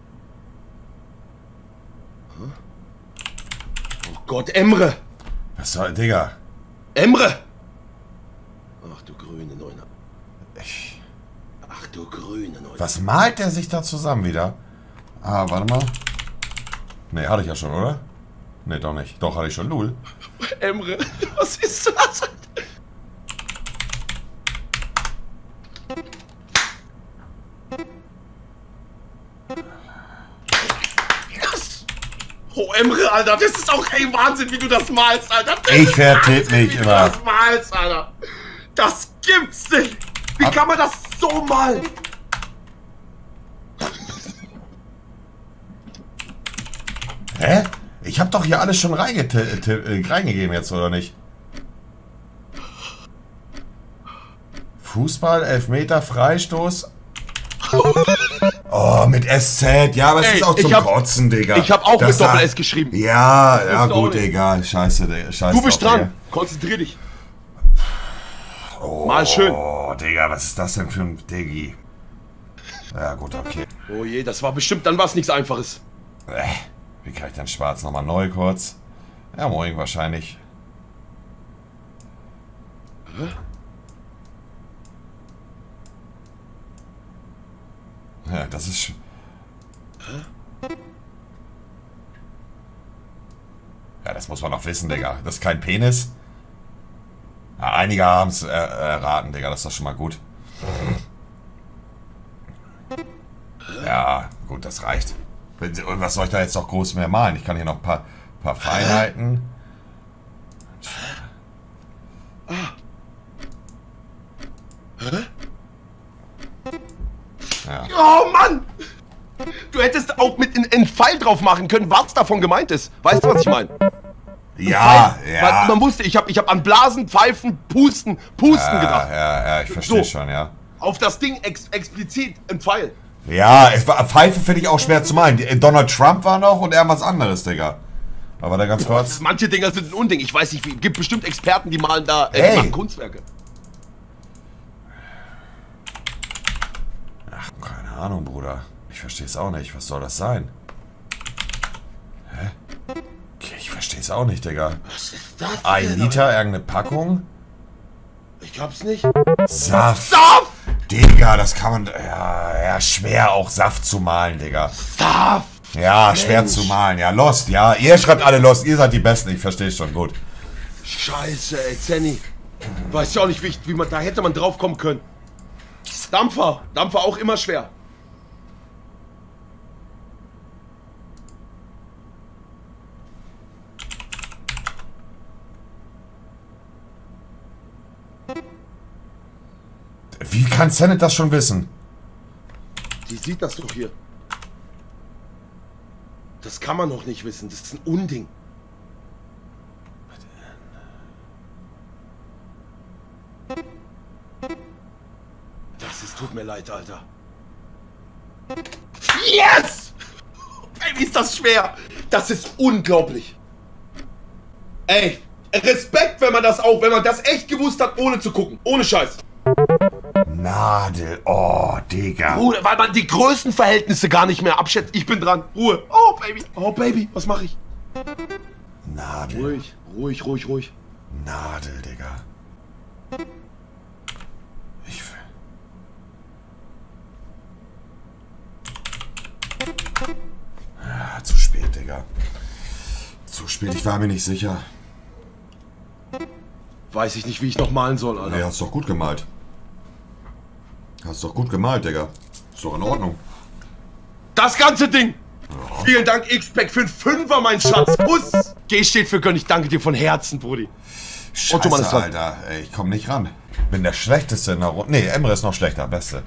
Aha. Oh Gott, Emre! Was soll... Digga. Emre! Ach du grüne Neuner. Ich, Ach du grüne Neuner. was malt der sich da zusammen wieder? Ah, warte mal. Ne, hatte ich ja schon, oder? Ne, doch nicht. Doch, hatte ich schon. Lul. Emre, was ist das? Yes. Oh, Emre, Alter, das ist auch kein Wahnsinn, wie du das malst, Alter. Das Ich ist vertipp Wahnsinn, mich wie du immer. das malst, Alter. Das gibt's nicht. Wie Ab- kann man das so malen? Hä? Ich hab doch hier alles schon reingete- t- äh, reingegeben jetzt, oder nicht? Fußball, Elfmeter, Freistoß. Oh, mit S Z. Ja, aber es Ey, ist auch ich zum hab- Kotzen, Digga. Ich habe auch Das mit da- Doppel-S geschrieben. Ja, ja, Wusste auch gut, nicht. egal. Scheiße, Digga. Scheiße. Du bist drauf, dran. Konzentrier dich. Digga. Oh, Mal schön. Oh, Digga, was ist das denn für ein Diggi? Ja, gut, okay. Oh je, das war bestimmt, dann war es nichts Einfaches. Äh, wie kann ich denn schwarz nochmal neu kurz? Ja, morgen wahrscheinlich. Ja, das ist... sch- Ja, das muss man noch wissen, Digga. Das ist kein Penis. Ja, einige haben es äh, erraten, Digga. Das ist doch schon mal gut. Ja, gut, das reicht. Und was soll ich da jetzt noch groß mehr malen? Ich kann hier noch ein paar, paar Feinheiten. Ja. Oh Mann! Du hättest auch mit einen Pfeil drauf machen können, was davon gemeint ist. Weißt du, was ich meine? Ja, Weil ja. man wusste, ich habe ich hab an Blasen, Pfeifen, Pusten, Pusten Ja, gedacht. ja, ja, ich verstehe So. schon, ja. Auf das Ding ex explizit ein Pfeil. Ja, es war, Pfeife finde ich auch schwer zu meinen. Die- Donald Trump war noch und er was anderes, Digga. Aber da ganz kurz. Manche Dinger sind ein Unding. Ich weiß nicht, wie, gibt bestimmt Experten, die malen da äh, Hey. die machen Kunstwerke. Ach, keine Ahnung, Bruder. Ich Ich verstehe es auch nicht. Was soll das sein? Hä? Okay, ich verstehe es auch nicht, Digga. Was ist das? Ein Liter, irgendeine Packung? Ich glaub's nicht. Saft! Saft! Digga, das kann man... Ja, ja, schwer auch Saft zu mahlen, Digga. Saft! Ja, Mensch. schwer zu mahlen. Ja, Lost, ja. Ihr schreibt alle Lost. Ihr seid die Besten. Ich verstehe schon, gut. Scheiße, ey, Zenny. Weiß ja auch nicht, wie, wie man... Da hätte man drauf kommen können. Dampfer. Dampfer auch immer schwer. Wie kann Zenit das schon wissen? Die sieht das doch hier. Das kann man doch nicht wissen. Das ist ein Unding. Das ist... Tut mir leid, Alter. Yes! Ey, wie ist das schwer? Das ist unglaublich. Ey, Respekt, wenn man das auch... Wenn man das echt gewusst hat, ohne zu gucken. Ohne Scheiß. Nadel. Oh, Digga. Ruhe, weil man die Größenverhältnisse gar nicht mehr abschätzt. Ich bin dran. Ruhe. Oh, Baby. Oh, Baby. Was mache ich? Nadel. Ruhig, ruhig, ruhig, ruhig. Nadel, Digga. Ich will... Ja, zu spät, Digga. Zu spät. Ich war mir nicht sicher. Weiß ich nicht, wie ich noch malen soll, Alter. Nee, hast doch gut gemalt. Hast doch gut gemalt, Digga. Ist doch in Ordnung. Das ganze Ding! Ja. Vielen Dank, X-Pack, für einen Fünfer, mein Schatz. Kuss! G steht für Gönn. Ich danke dir von Herzen, Brudi. Scheiße, Otto, ist Alter. Ey, ich komm nicht ran. Bin der Schlechteste in der Runde. Nee, Emre ist noch schlechter. Beste.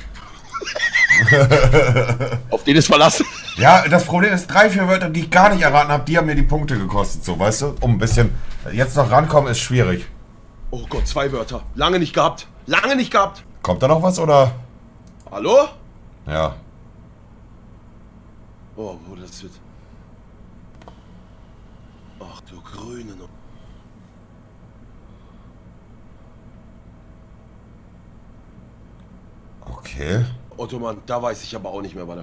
Auf den ist verlassen. Ja, das Problem ist, drei, vier Wörter, die ich gar nicht erraten habe, die haben mir die Punkte gekostet. So, weißt du? Um ein bisschen... Jetzt noch rankommen, ist schwierig. Oh Gott, zwei Wörter. Lange nicht gehabt. Lange nicht gehabt. Kommt da noch was, oder? Hallo? Ja. Oh, wo das wird. Ach du Grüne noch. Okay. Otto, Mann, da weiß ich aber auch nicht mehr weiter.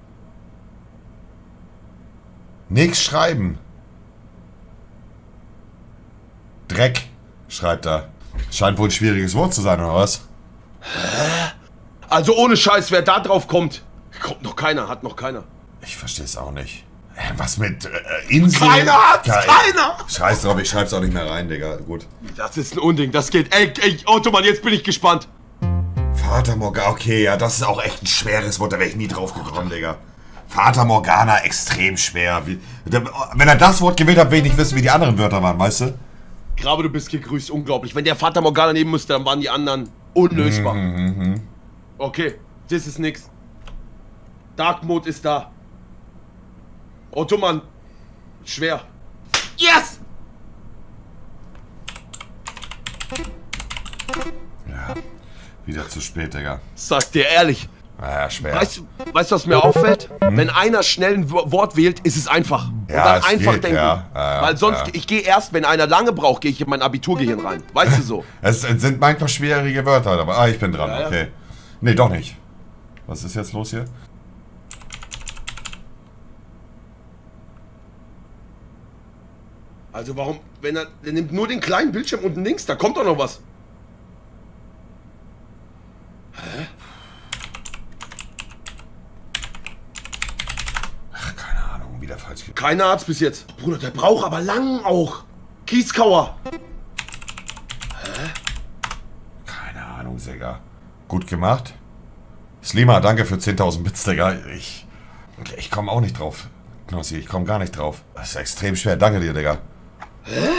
Nix schreiben. Dreck, schreibt er. Scheint wohl ein schwieriges Wort zu sein, oder was? Hä? Also ohne Scheiß, wer da drauf kommt. Kommt noch keiner, hat noch keiner. Ich verstehe es auch nicht. Was mit äh, Insel? Keiner hat's, Ke keiner! Scheiß drauf, ich schreib's auch nicht mehr rein, Digga. Gut. Das ist ein Unding, das geht. Ey, ey, Otto, Mann, jetzt bin ich gespannt. Fata Morgana, okay, ja, das ist auch echt ein schweres Wort, da wäre ich nie drauf gekommen, Digga. Fata Morgana, extrem schwer. Wie, wenn er das Wort gewählt hat, will ich nicht wissen, wie die anderen Wörter waren, weißt du? Grabe, du bist gegrüßt, unglaublich. Wenn der Fata Morgana nehmen müsste, dann waren die anderen unlösbar. Mm, mm, okay, das ist nix. Dark Mode ist da. Otto, Mann, schwer. Yes! Ja, wieder zu spät, Digga. Sag dir ehrlich. Naja, schwer. Weißt, weißt du, was mir auffällt? Hm? Wenn einer schnell ein Wort wählt, ist es einfach. Und ja, dann es einfach geht, denken. Ja, ja, Weil sonst, ja. ich gehe erst, wenn einer lange braucht, gehe ich in mein Abiturgehirn rein. Weißt du so? Es sind manchmal schwierige Wörter, aber ah, ich bin dran, ja, ja. okay. Nee, doch nicht. Was ist jetzt los hier? Also warum, wenn er, der nimmt nur den kleinen Bildschirm unten links, da kommt doch noch was. Hä? Ach, keine Ahnung, wieder falsch. Keiner hat's bis jetzt. Bruder, der braucht aber lang auch. Kieskauer. Hä? Keine Ahnung, Digga. Gut gemacht. Slima, danke für zehntausend Bits, Digga. Ich, ich komme auch nicht drauf. Knossi, ich komme gar nicht drauf. Das ist extrem schwer. Danke dir, Digga. Hä?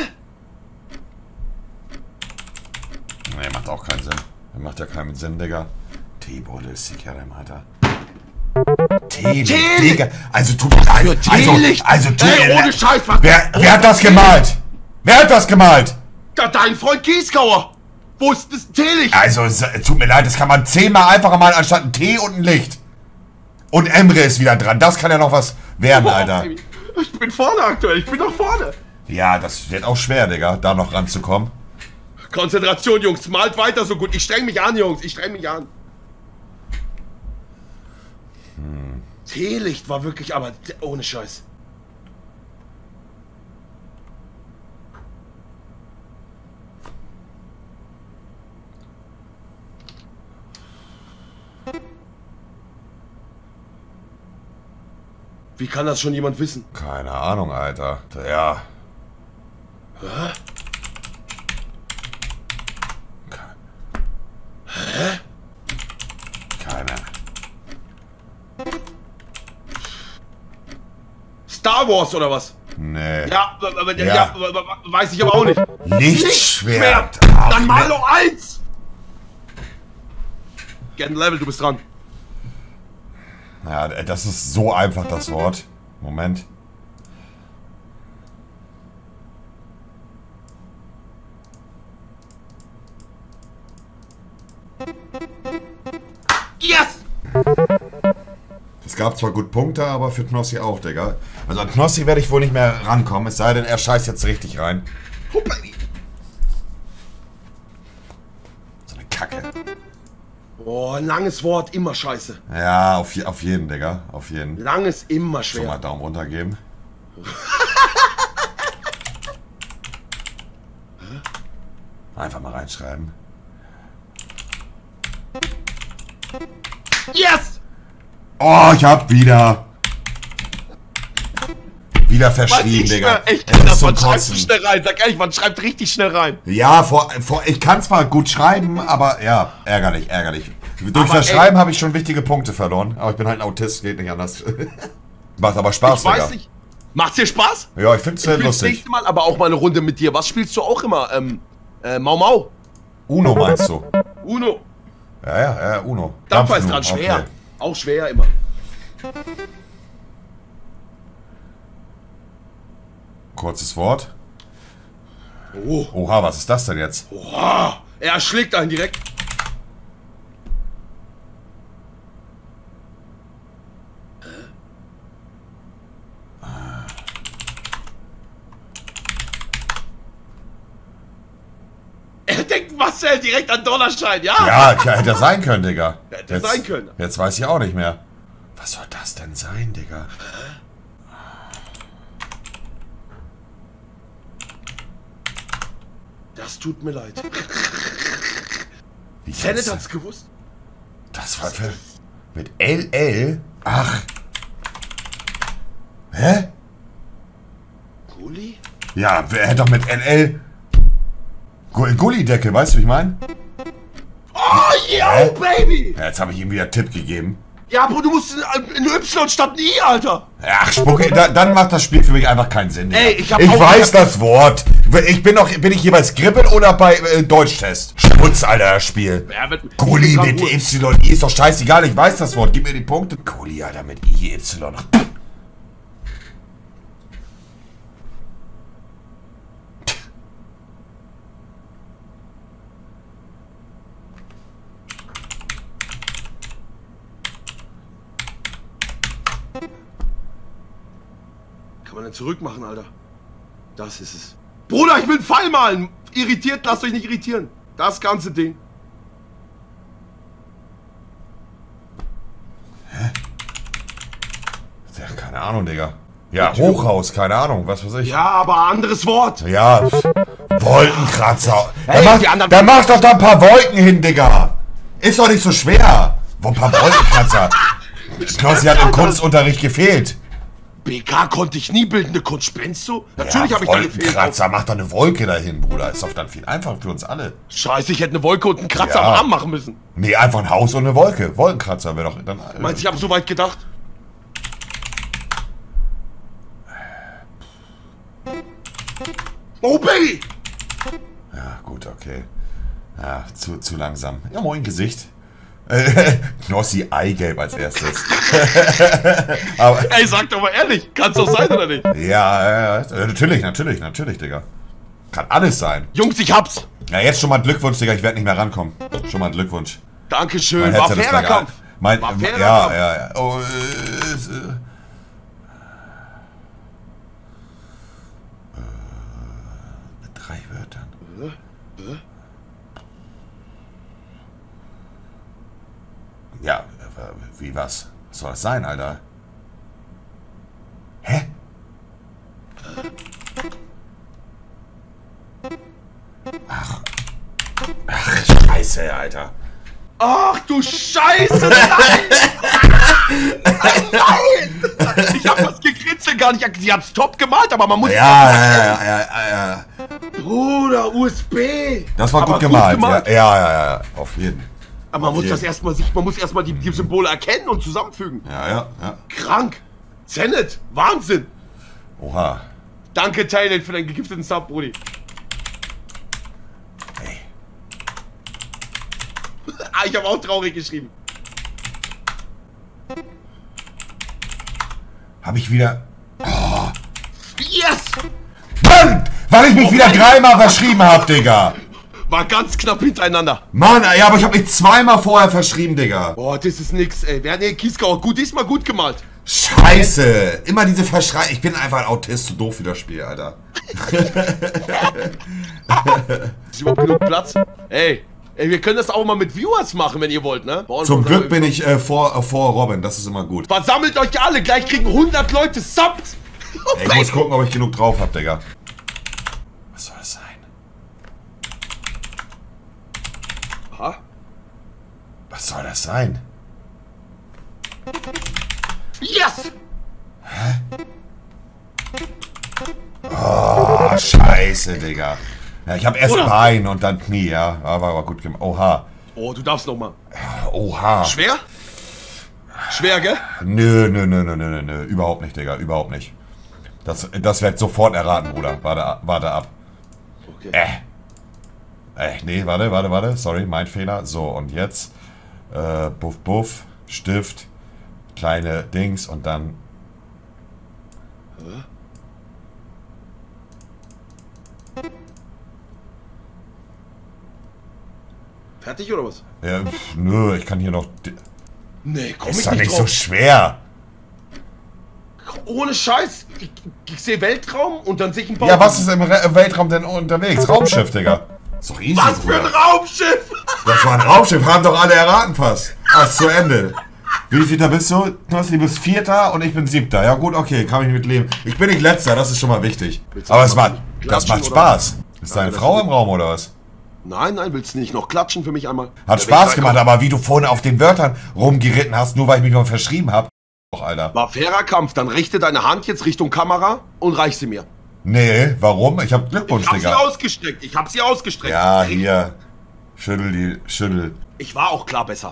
Nee, macht auch keinen Sinn. Macht ja keinen Sinn, Digga. T-Beutel ist sicher, Alter. Teelicht, Digga. Also tut mir leid. Also, also tut Ey, mir ohne leid. Scheiß, was? Wer, wer hat das gemalt? Wer hat das gemalt? Da, dein Freund Kieskauer. Wo ist das Teelicht? Also, es tut mir leid, das kann man zehnmal einfacher malen, anstatt ein T und ein Licht. Und Emre ist wieder dran. Das kann ja noch was werden, Oh, Alter. Baby. Ich bin vorne aktuell. Ich bin noch vorne. Ja, das wird auch schwer, Digga, da noch ranzukommen. Konzentration, Jungs. Malt weiter so gut. Ich streng mich an, Jungs. Ich streng mich an. Hm. Teelicht war wirklich, aber ohne Scheiß. Wie kann das schon jemand wissen? Keine Ahnung, Alter. Ja. Hä? Hä? Keine. Star Wars oder was? Nee. Ja, aber, ja. Ja. ja, weiß ich aber auch nicht. Lichtschwert. Ach, dann Ach, mal ne- noch eins! Get Level, du bist dran. Ja, das ist so einfach, das Wort. Moment. Yes! Es gab zwar gut Punkte, aber für Knossi auch, Digga. Also an Knossi werde ich wohl nicht mehr rankommen, es sei denn, er scheißt jetzt richtig rein. Hoppali. So eine Kacke. Boah, ein langes Wort, immer scheiße. Ja, auf, je, auf jeden, Digga. Auf jeden. Langes, immer Schon mal schwer. Daumen runter geben. Einfach mal reinschreiben. Yes! Oh, ich hab wieder. Wieder Mann, verschrieben, ich Digga. schwör, echt, Es ist Kinder, zum man schreibt zu Kotzen. schnell rein. Sag ehrlich, man schreibt richtig schnell rein. Ja, vor, vor, ich kann zwar gut schreiben, aber ja, ärgerlich, ärgerlich. Durch Aber Verschreiben habe ich schon wichtige Punkte verloren. Aber ich bin halt ein Autist, geht nicht anders. Macht aber Spaß, Ich weiß Digga. nicht. Macht's dir Spaß? Ja, ich find's sehr Ich spiel's lustig. nächste Mal aber auch mal eine Runde mit dir. Was spielst du auch immer? Ähm, äh, Mau Mau. Uno meinst du? Uno. Ja, ja, ja, Uno. Dampfer ist Dampf-Uno, dran, schwer. okay. Auch schwer immer. Kurzes Wort. Oh. Oha, was ist das denn jetzt? Oha. Er erschlägt einen direkt. Er denkt Marcel direkt an Dollarschein, ja? Ja, tja, hätte sein können, Digga. Hätte jetzt, sein können. Jetzt weiß ich auch nicht mehr. Was soll das denn sein, Digga? Das tut mir leid. Wie Tenet jetzt? hat's gewusst. Das war für... Mit L L? Ach. Hä? Gulli? Ja, wer hätte doch mit L L... Gu- Gullideckel, weißt du, wie ich meine? Oh, yo, Hä? Baby! Ja, jetzt habe ich ihm wieder einen Tipp gegeben. Ja, Bro, du musst in, in Y statt ein I, Alter. Ach, Spucke, da, dann macht das Spiel für mich einfach keinen Sinn. Digga. Ey, ich hab ich auch- weiß ich hab- das Wort. Ich bin doch, bin ich hier bei Skribbel oder bei äh, Deutschtest? Schmutz, Alter, das Spiel. Ja, mit, Gulli mit mit Ruhe. Y, I ist doch scheißegal, ich weiß das Wort. Gib mir die Punkte. Gulli, Alter, mit I, Y. Kann man denn zurückmachen, Alter? Das ist es. Bruder, ich will einen Pfeil malen. Irritiert, lasst euch nicht irritieren. Das ganze Ding. Ja, keine Ahnung, Digga. Ja, Hochhaus, keine Ahnung, was weiß ich. Ja, aber anderes Wort. Ja, Wolkenkratzer. Hey, da, die mach, anderen- da mach doch da ein paar Wolken hin, Digga. Ist doch nicht so schwer. Wo ein paar Wolkenkratzer? Knossi hat im Kunstunterricht gefehlt. B K konnte ich nie bildende Kunst. Spinnst du? Natürlich habe ich da gefehlt. Wolkenkratzer, mach doch eine Wolke dahin, Bruder. Ist doch dann viel einfacher für uns alle. Scheiße, ich hätte eine Wolke und einen Kratzer Ja. am Arm machen müssen. Nee, einfach ein Haus und eine Wolke. Wolkenkratzer wäre doch dann... Meinst du, ich habe so weit gedacht? Oh, Baby! Ja, gut, okay. Ja, zu, zu langsam. Ja, moin, Gesicht. Äh, Knossi Eigelb als erstes. Aber, Ey, sag doch mal ehrlich. Kann's doch sein, oder nicht? ja, ja, ja, natürlich, natürlich, natürlich, Digga. Kann alles sein. Jungs, ich hab's. Ja, jetzt schon mal Glückwunsch, Digga, ich werde nicht mehr rankommen. Schon mal Glückwunsch. Dankeschön. Mein War Headset ist fairer gleich Kampf. an. Mein, War fairer ja, Kampf. ja, ja. Oh, äh, ist, äh, mit drei Wörtern. Ja, äh, wie was? Was soll das sein, Alter? Scheiße, Alter. Ach du Scheiße, nein! Nein! Ich hab das gekritzelt gar nicht. Sie hat's top gemalt, aber man muss... Ja, ja, ja, ja, ja, ja. Bruder, U S B! Das war aber gut gemalt. Gut gemalt. Ja, ja, ja, ja, auf jeden. Aber man auf muss jeden. das erstmal sich, man muss erstmal die, die Symbole erkennen und zusammenfügen. Ja, ja, ja. Krank! Zenit! Wahnsinn! Oha. Danke, Taylor, für deinen gegifteten Sub, Brudi. Hey. Ah, ich habe auch traurig geschrieben. Hab ich wieder... Oh. Yes! Mann! Weil ich mich Oh wieder mein dreimal verschrieben hab, Digga. War ganz knapp hintereinander. Mann, ja, aber ich hab mich zweimal vorher verschrieben, Digga. Boah, das ist nix, ey. Wer hat den Kiesgauer gut, diesmal gut gemalt. Scheiße! Immer diese Verschrei... Ich bin einfach ein Autist, so doof wie das Spiel, Alter. Ist überhaupt genug Platz? Ey, ey, wir können das auch mal mit Viewers machen, wenn ihr wollt, ne? Bauen Zum wir Glück bin ich äh, vor, äh, vor Robin, das ist immer gut. Versammelt euch alle, gleich kriegen hundert Leute Subs. Ey, ich muss gucken, ob ich genug drauf hab, Digga. Was soll das sein? Ha? Was soll das sein? Yes! Oh, scheiße, Digga. Ja, ich hab erst Oder? Bein und dann Knie, ja. Aber war gut gemacht. Oha. Oh, du darfst noch mal. Oha. Schwer? Schwer, gell? Nö, nö, nö, nö, nö, nö. Überhaupt nicht, Digga. Überhaupt nicht. Das, das wird sofort erraten, Bruder. Warte, warte ab. Okay. Äh. Äh, nee, warte, warte, warte. Sorry, mein Fehler. So, und jetzt. Äh, Buff, Buff. Stift. Kleine Dings und dann. Hä? Fertig oder was? Ja, pff, nö, ich kann hier noch. Nee, komm Ist ich doch nicht nicht so drauf. schwer. Ohne Scheiß. Ich, ich sehe Weltraum und dann sehe ich ein paar... Ja, was ist im Re Weltraum denn unterwegs? Raumschiff, Digga. Ist doch easy, Was für ein Bruder. Raumschiff! Das war ein Raumschiff, haben doch alle erraten fast. Ah, ist zu Ende. Wie vielter bist du? Du bist Vierter und ich bin Siebter. Ja gut, okay, kann ich mit leben. Ich bin nicht Letzter, das ist schon mal wichtig. Willst du Aber noch es macht, klatschen das macht oder Spaß. Ist deine das Frau wird- im Raum oder was? Nein, nein, willst du nicht noch klatschen für mich einmal? Hat Ja, Spaß wenn ich gemacht, reinkomme. aber wie du vorhin auf den Wörtern rumgeritten hast, nur weil ich mich mal verschrieben habe. Doch, Alter. War fairer Kampf, dann richte deine Hand jetzt Richtung Kamera und reich sie mir. Nee, warum? Ich hab Glückwunsch, Ich hab sie Digga. ausgestreckt, ich hab sie ausgestreckt. Ja, hier. Schüttel die, schüttel. Ich war auch klar besser.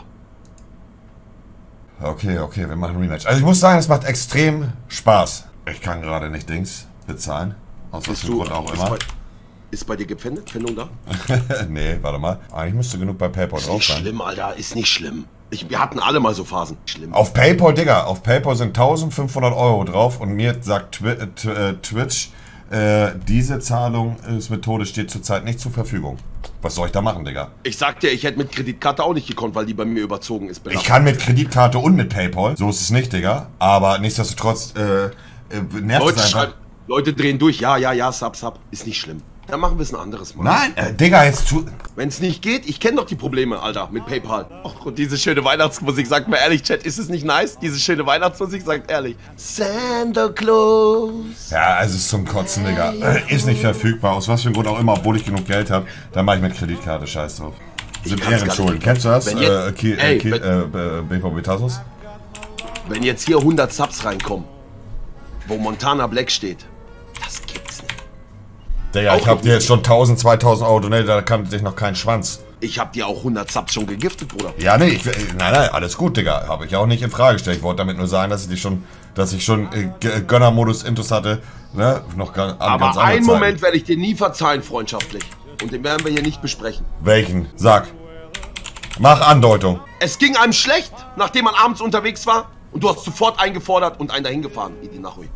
Okay, okay, wir machen Rematch. Also ich muss sagen, es macht extrem Spaß. Ich kann gerade nicht Dings bezahlen. Aus was für Grund auch ist, immer. bei, ist bei dir gepfändet? Pfändung da? Nee, warte mal. Eigentlich müsste genug bei PayPal Ist drauf nicht sein. schlimm, Alter, ist nicht schlimm. Ich, wir hatten alle mal so Phasen. Schlimm. Auf PayPal, Digga, auf PayPal sind eintausendfünfhundert Euro drauf und mir sagt Twi äh, Tw- äh, Twitch, äh, diese Zahlungsmethode steht zurzeit nicht zur Verfügung. Was soll ich da machen, Digga? Ich sag dir, ich hätte mit Kreditkarte auch nicht gekonnt, weil die bei mir überzogen ist. Ich kann mit Kreditkarte und mit PayPal, so ist es nicht, Digga. Aber nichtsdestotrotz, äh, äh nervt Leute, es einfach. schreiben, Leute drehen durch, ja, ja, ja, sub, sub. Ist nicht schlimm. Dann machen wir es ein anderes Mal. Nein, äh, Digga, jetzt tu... Wenn es nicht geht, ich kenne doch die Probleme, Alter, mit PayPal. Och, und diese schöne Weihnachtsmusik, sagt mir ehrlich, Chat, ist es nicht nice? Diese schöne Weihnachtsmusik, sagt ehrlich. Santa Claus. Ja, also es ist zum Kotzen, Digga. Äh, Ist nicht verfügbar, aus was für einem Grund auch immer, obwohl ich genug Geld habe. Dann mache ich mit Kreditkarte, scheiß drauf. Sind kann's gar Ehrenschulden. nicht. Kennst du das? Wenn jetzt- Äh, Ki äh, Ey, Ki wenn- äh, B V B Tassos? Wenn jetzt hier hundert Subs reinkommen, wo Montana Black steht, das gibt's nicht. Digga, Auch ich hab noch dir jetzt schon tausend, zweitausend Euro donated, da kann sich noch kein Schwanz. Ich hab dir auch hundert Subs schon gegiftet, Bruder. Ja, nee, ich, äh, nein, nein, alles gut, Digga. Habe ich auch nicht in Frage gestellt. Ich wollte damit nur sagen, dass ich dich schon, dass ich schon äh, G- Gönnermodus Intus hatte, ne? Noch ga- an Aber ganz anderen einen Zeiten. Moment werde ich dir nie verzeihen, freundschaftlich. Und den werden wir hier nicht besprechen. Welchen? Sag. Mach Andeutung. Es ging einem schlecht, nachdem man abends unterwegs war. Und du hast sofort eingefordert und einen dahin gefahren, Idi Nachui.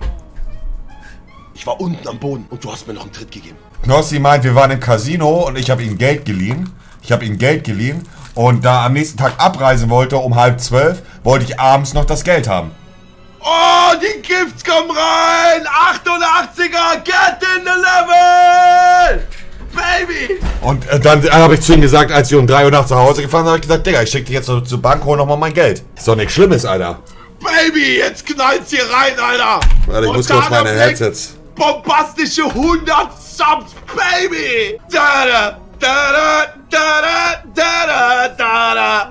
Ich war unten am Boden und du hast mir noch einen Tritt gegeben. Knossi meint, wir waren im Casino und ich habe ihm Geld geliehen. Ich habe ihm Geld geliehen und da am nächsten Tag abreisen wollte um halb zwölf, wollte ich abends noch das Geld haben. Oh, die Gifts kommen rein! achtundachtziger, get in the level! Baby! Und äh, dann äh, habe ich zu ihm gesagt, als wir um drei Uhr nachts nach Hause gefahren sind, habe ich gesagt, Digga, ich schicke dich jetzt zur, zur Bank, hol nochmal mein Geld. Ist doch nichts Schlimmes, Alter. Baby, jetzt knallt's hier rein, Alter! Warte, ich muss Montana kurz meine Black, Headsets... Bombastische hundert Subs, Baby! Da, da, da, da, da, da, da,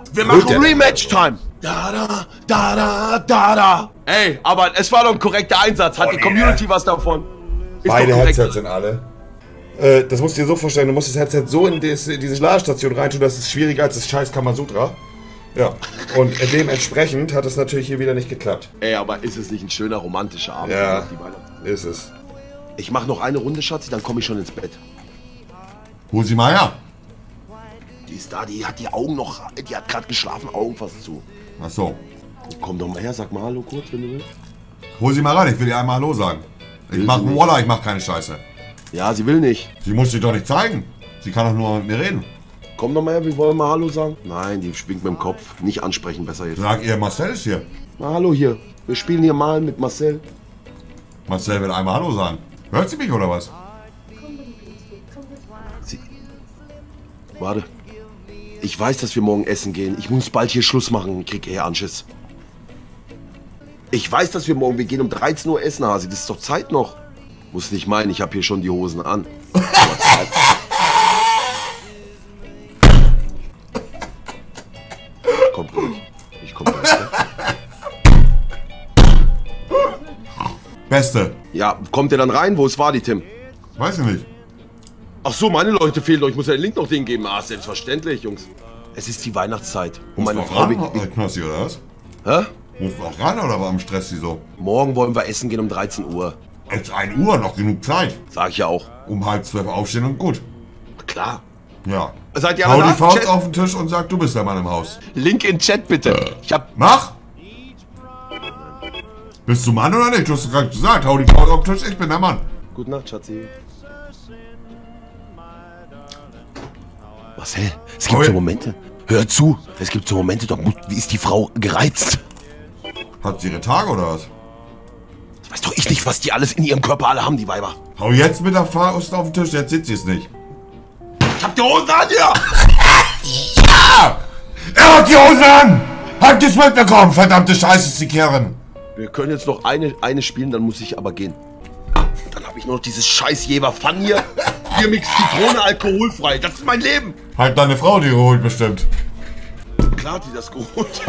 Wir machen Rematch-Time. Da, da, da, da, da, da. Ey, aber es war doch ein korrekter Einsatz. Hat oh, die Community nee. was davon? Ist Beide Headsets sind alle. Äh, das musst du dir so vorstellen, du musst das Headset so in des, diese Ladestation reintun, das ist schwieriger als das scheiß Kamasutra. Ja, und dementsprechend hat es natürlich hier wieder nicht geklappt. Ey, aber ist es nicht ein schöner romantischer Abend? Ja, ist es. Ich mach noch eine Runde, Schatzi, dann komme ich schon ins Bett. Hol sie mal her. Die ist da, die hat die Augen noch, die hat gerade geschlafen, Augen fast zu. Ach so. Komm doch mal her, sag mal Hallo kurz, wenn du willst. Hol sie mal rein, ich will dir einmal Hallo sagen. Ich will mach einen Walla, ich mach keine Scheiße. Ja, sie will nicht. Sie muss sich doch nicht zeigen. Sie kann doch nur mit mir reden. Komm doch mal her, wir wollen mal Hallo sagen. Nein, die schwingt mit dem Kopf. Nicht ansprechen, besser jetzt. Sag ihr, Marcel ist hier. Na, hallo hier. Wir spielen hier mal mit Marcel. Marcel will einmal Hallo sagen. Hört sie mich oder was? Sie. Warte. Ich weiß, dass wir morgen essen gehen. Ich muss bald hier Schluss machen. Krieg eher Anschiss. Ich weiß, dass wir morgen, wir gehen um dreizehn Uhr essen, Hasi. Das ist doch Zeit noch. Muss nicht meinen, ich habe hier schon die Hosen an. Komm durch. Ich komm durch. Beste. Ja, kommt ihr dann rein? Wo ist Wadi, Tim? Weiß ich nicht. Ach so, meine Leute fehlen doch. Ich muss ja den Link noch denen geben. Ah, selbstverständlich, Jungs. Es ist die Weihnachtszeit. Und meine Frau... Ran, Knossi, oder was? Hä? Muss auch ran, oder warum stresst sie so? Morgen wollen wir essen gehen um dreizehn Uhr. Jetzt ein Uhr, noch genug Zeit. Sag ich ja auch. Um halb zwölf aufstehen und gut. Klar. Ja. Seid ihr Hau alle die da? Faust Chat? auf den Tisch und sag, du bist der Mann im Haus. Link in Chat bitte. Ich hab... Mach! Bist du Mann oder nicht? Du hast gerade gesagt, hau die Faust auf den Tisch, ich bin der Mann. Gute Nacht, Schatzi. Marcel, es gibt Hoi. so Momente. Hör zu, es gibt so Momente, da ist die Frau gereizt. Hat sie ihre Tage oder was? Weiß doch ich nicht, was die alles in ihrem Körper alle haben, die Weiber. Hau jetzt mit der Faust auf den Tisch, jetzt sitzt sie es nicht. Ich hab die Hosen an hier! Ja! Er hat die Hosen an! Habt ihr's mitbekommen, verdammte Scheiße, Sie kehren! Wir können jetzt noch eine, eine spielen, dann muss ich aber gehen. Dann habe ich noch dieses scheiß Jever Fun hier. Hier Mix Zitrone alkoholfrei. Das ist mein Leben. Halt deine Frau, die geholt bestimmt. Klar hat die das geholt.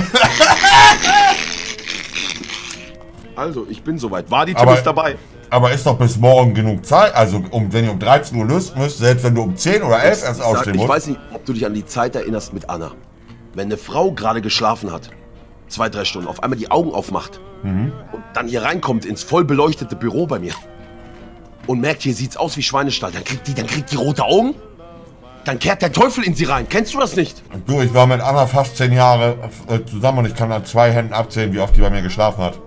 Also, ich bin soweit. War die Tim ist dabei. Aber ist doch bis morgen genug Zeit. Also, um, wenn ihr um dreizehn Uhr lösen müsst, selbst wenn du um zehn oder elf erst aufstehen musst. Ich weiß nicht, ob du dich an die Zeit erinnerst mit Anna. Wenn eine Frau gerade geschlafen hat, zwei, drei Stunden, auf einmal die Augen aufmacht mhm. und dann hier reinkommt ins voll beleuchtete Büro bei mir und merkt, hier sieht's aus wie Schweinestall, dann kriegt die, dann kriegt die rote Augen, dann kehrt der Teufel in sie rein. Kennst du das nicht? Du, ich war mit Anna fast zehn Jahre äh, zusammen und ich kann an zwei Händen abzählen, wie oft die bei mir geschlafen hat.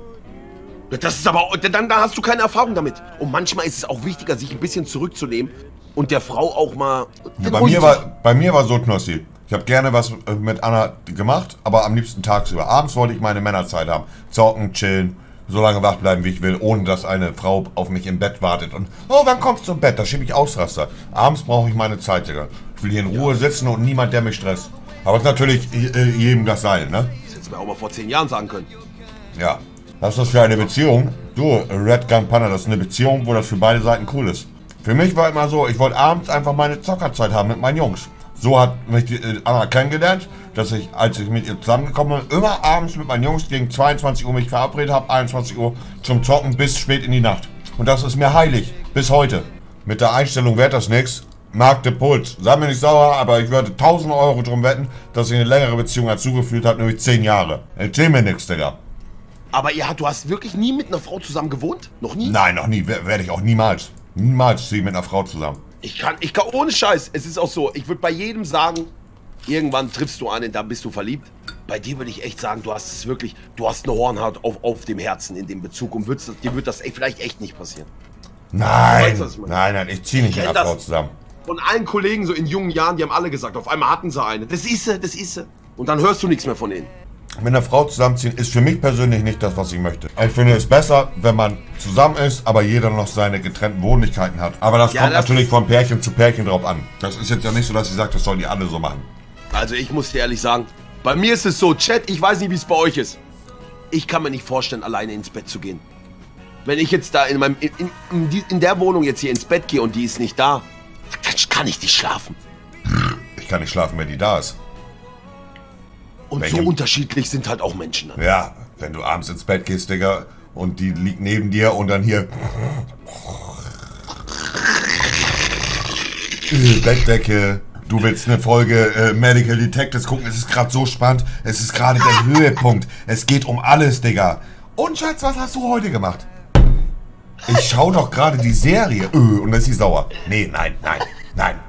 Das ist aber, dann, dann hast du keine Erfahrung damit. Und manchmal ist es auch wichtiger, sich ein bisschen zurückzunehmen und der Frau auch mal... Ja, bei, mir war, bei mir war so, Knossi. Ich habe gerne was mit Anna gemacht, aber am liebsten tagsüber. Abends wollte ich meine Männerzeit haben. Zocken, chillen, so lange wach bleiben, wie ich will, ohne dass eine Frau auf mich im Bett wartet. Und, oh, wann kommst du zum Bett? Da schiebe ich Ausraster. Abends brauche ich meine Zeit, Digga. Ich will hier in Ruhe ja. sitzen und niemand, der mich stresst. Aber es ist natürlich jedem das sein, ne? Das hättest du mir auch mal vor zehn Jahren sagen können. Ja. Was ist das für eine Beziehung? Du, Red Gun Panda, das ist eine Beziehung, wo das für beide Seiten cool ist. Für mich war immer so, ich wollte abends einfach meine Zockerzeit haben mit meinen Jungs. So hat mich die Anna kennengelernt, dass ich, als ich mit ihr zusammengekommen bin, immer abends mit meinen Jungs gegen zweiundzwanzig Uhr mich verabredet habe, einundzwanzig Uhr zum Zocken bis spät in die Nacht. Und das ist mir heilig, bis heute. Mit der Einstellung wird das nichts. Mark de Puls. Sei mir nicht sauer, aber ich würde tausend Euro drum wetten, dass ich eine längere Beziehung dazu geführt habe, nämlich zehn Jahre. Erzähl mir nichts, Digga. Aber ja, du hast wirklich nie mit einer Frau zusammen gewohnt? Noch nie? Nein, noch nie. Werde ich auch niemals. Niemals ziehe ich mit einer Frau zusammen. Ich kann, ich kann, ohne Scheiß. Es ist auch so, ich würde bei jedem sagen, irgendwann triffst du einen, da bist du verliebt. Bei dir würde ich echt sagen, du hast es wirklich, du hast eine Hornhaut auf, auf dem Herzen in dem Bezug und würdest, dir wird das ey, vielleicht echt nicht passieren. Nein, weißt, nein, nein, ich ziehe nicht mit einer Frau zusammen. Von allen Kollegen so in jungen Jahren, die haben alle gesagt, auf einmal hatten sie eine. Das ist sie, das ist sie. Und dann hörst du nichts mehr von denen. Mit einer Frau zusammenziehen ist für mich persönlich nicht das, was ich möchte. Ich finde es besser, wenn man zusammen ist, aber jeder noch seine getrennten Wohnlichkeiten hat. Aber das ja, kommt das natürlich von Pärchen zu Pärchen drauf an. Das ist jetzt ja nicht so, dass ich sage, das sollen die alle so machen. Also ich muss dir ehrlich sagen, bei mir ist es so, Chat, ich weiß nicht, wie es bei euch ist. Ich kann mir nicht vorstellen, alleine ins Bett zu gehen. Wenn ich jetzt da in, meinem, in, in, in der Wohnung jetzt hier ins Bett gehe und die ist nicht da, dann kann ich nicht schlafen. Ich kann nicht schlafen, wenn die da ist. Und Welche? so unterschiedlich sind halt auch Menschen. Dann. Ja, wenn du abends ins Bett gehst, Digga, und die liegt neben dir und dann hier... Bettdecke. Du willst eine Folge äh, Medical Detectives gucken. Es ist gerade so spannend. Es ist gerade der Höhepunkt. Es geht um alles, Digga. Und Schatz, was hast du heute gemacht? Ich schau doch gerade die Serie. Öh, und dann ist sie sauer. Nee, nein, nein, nein.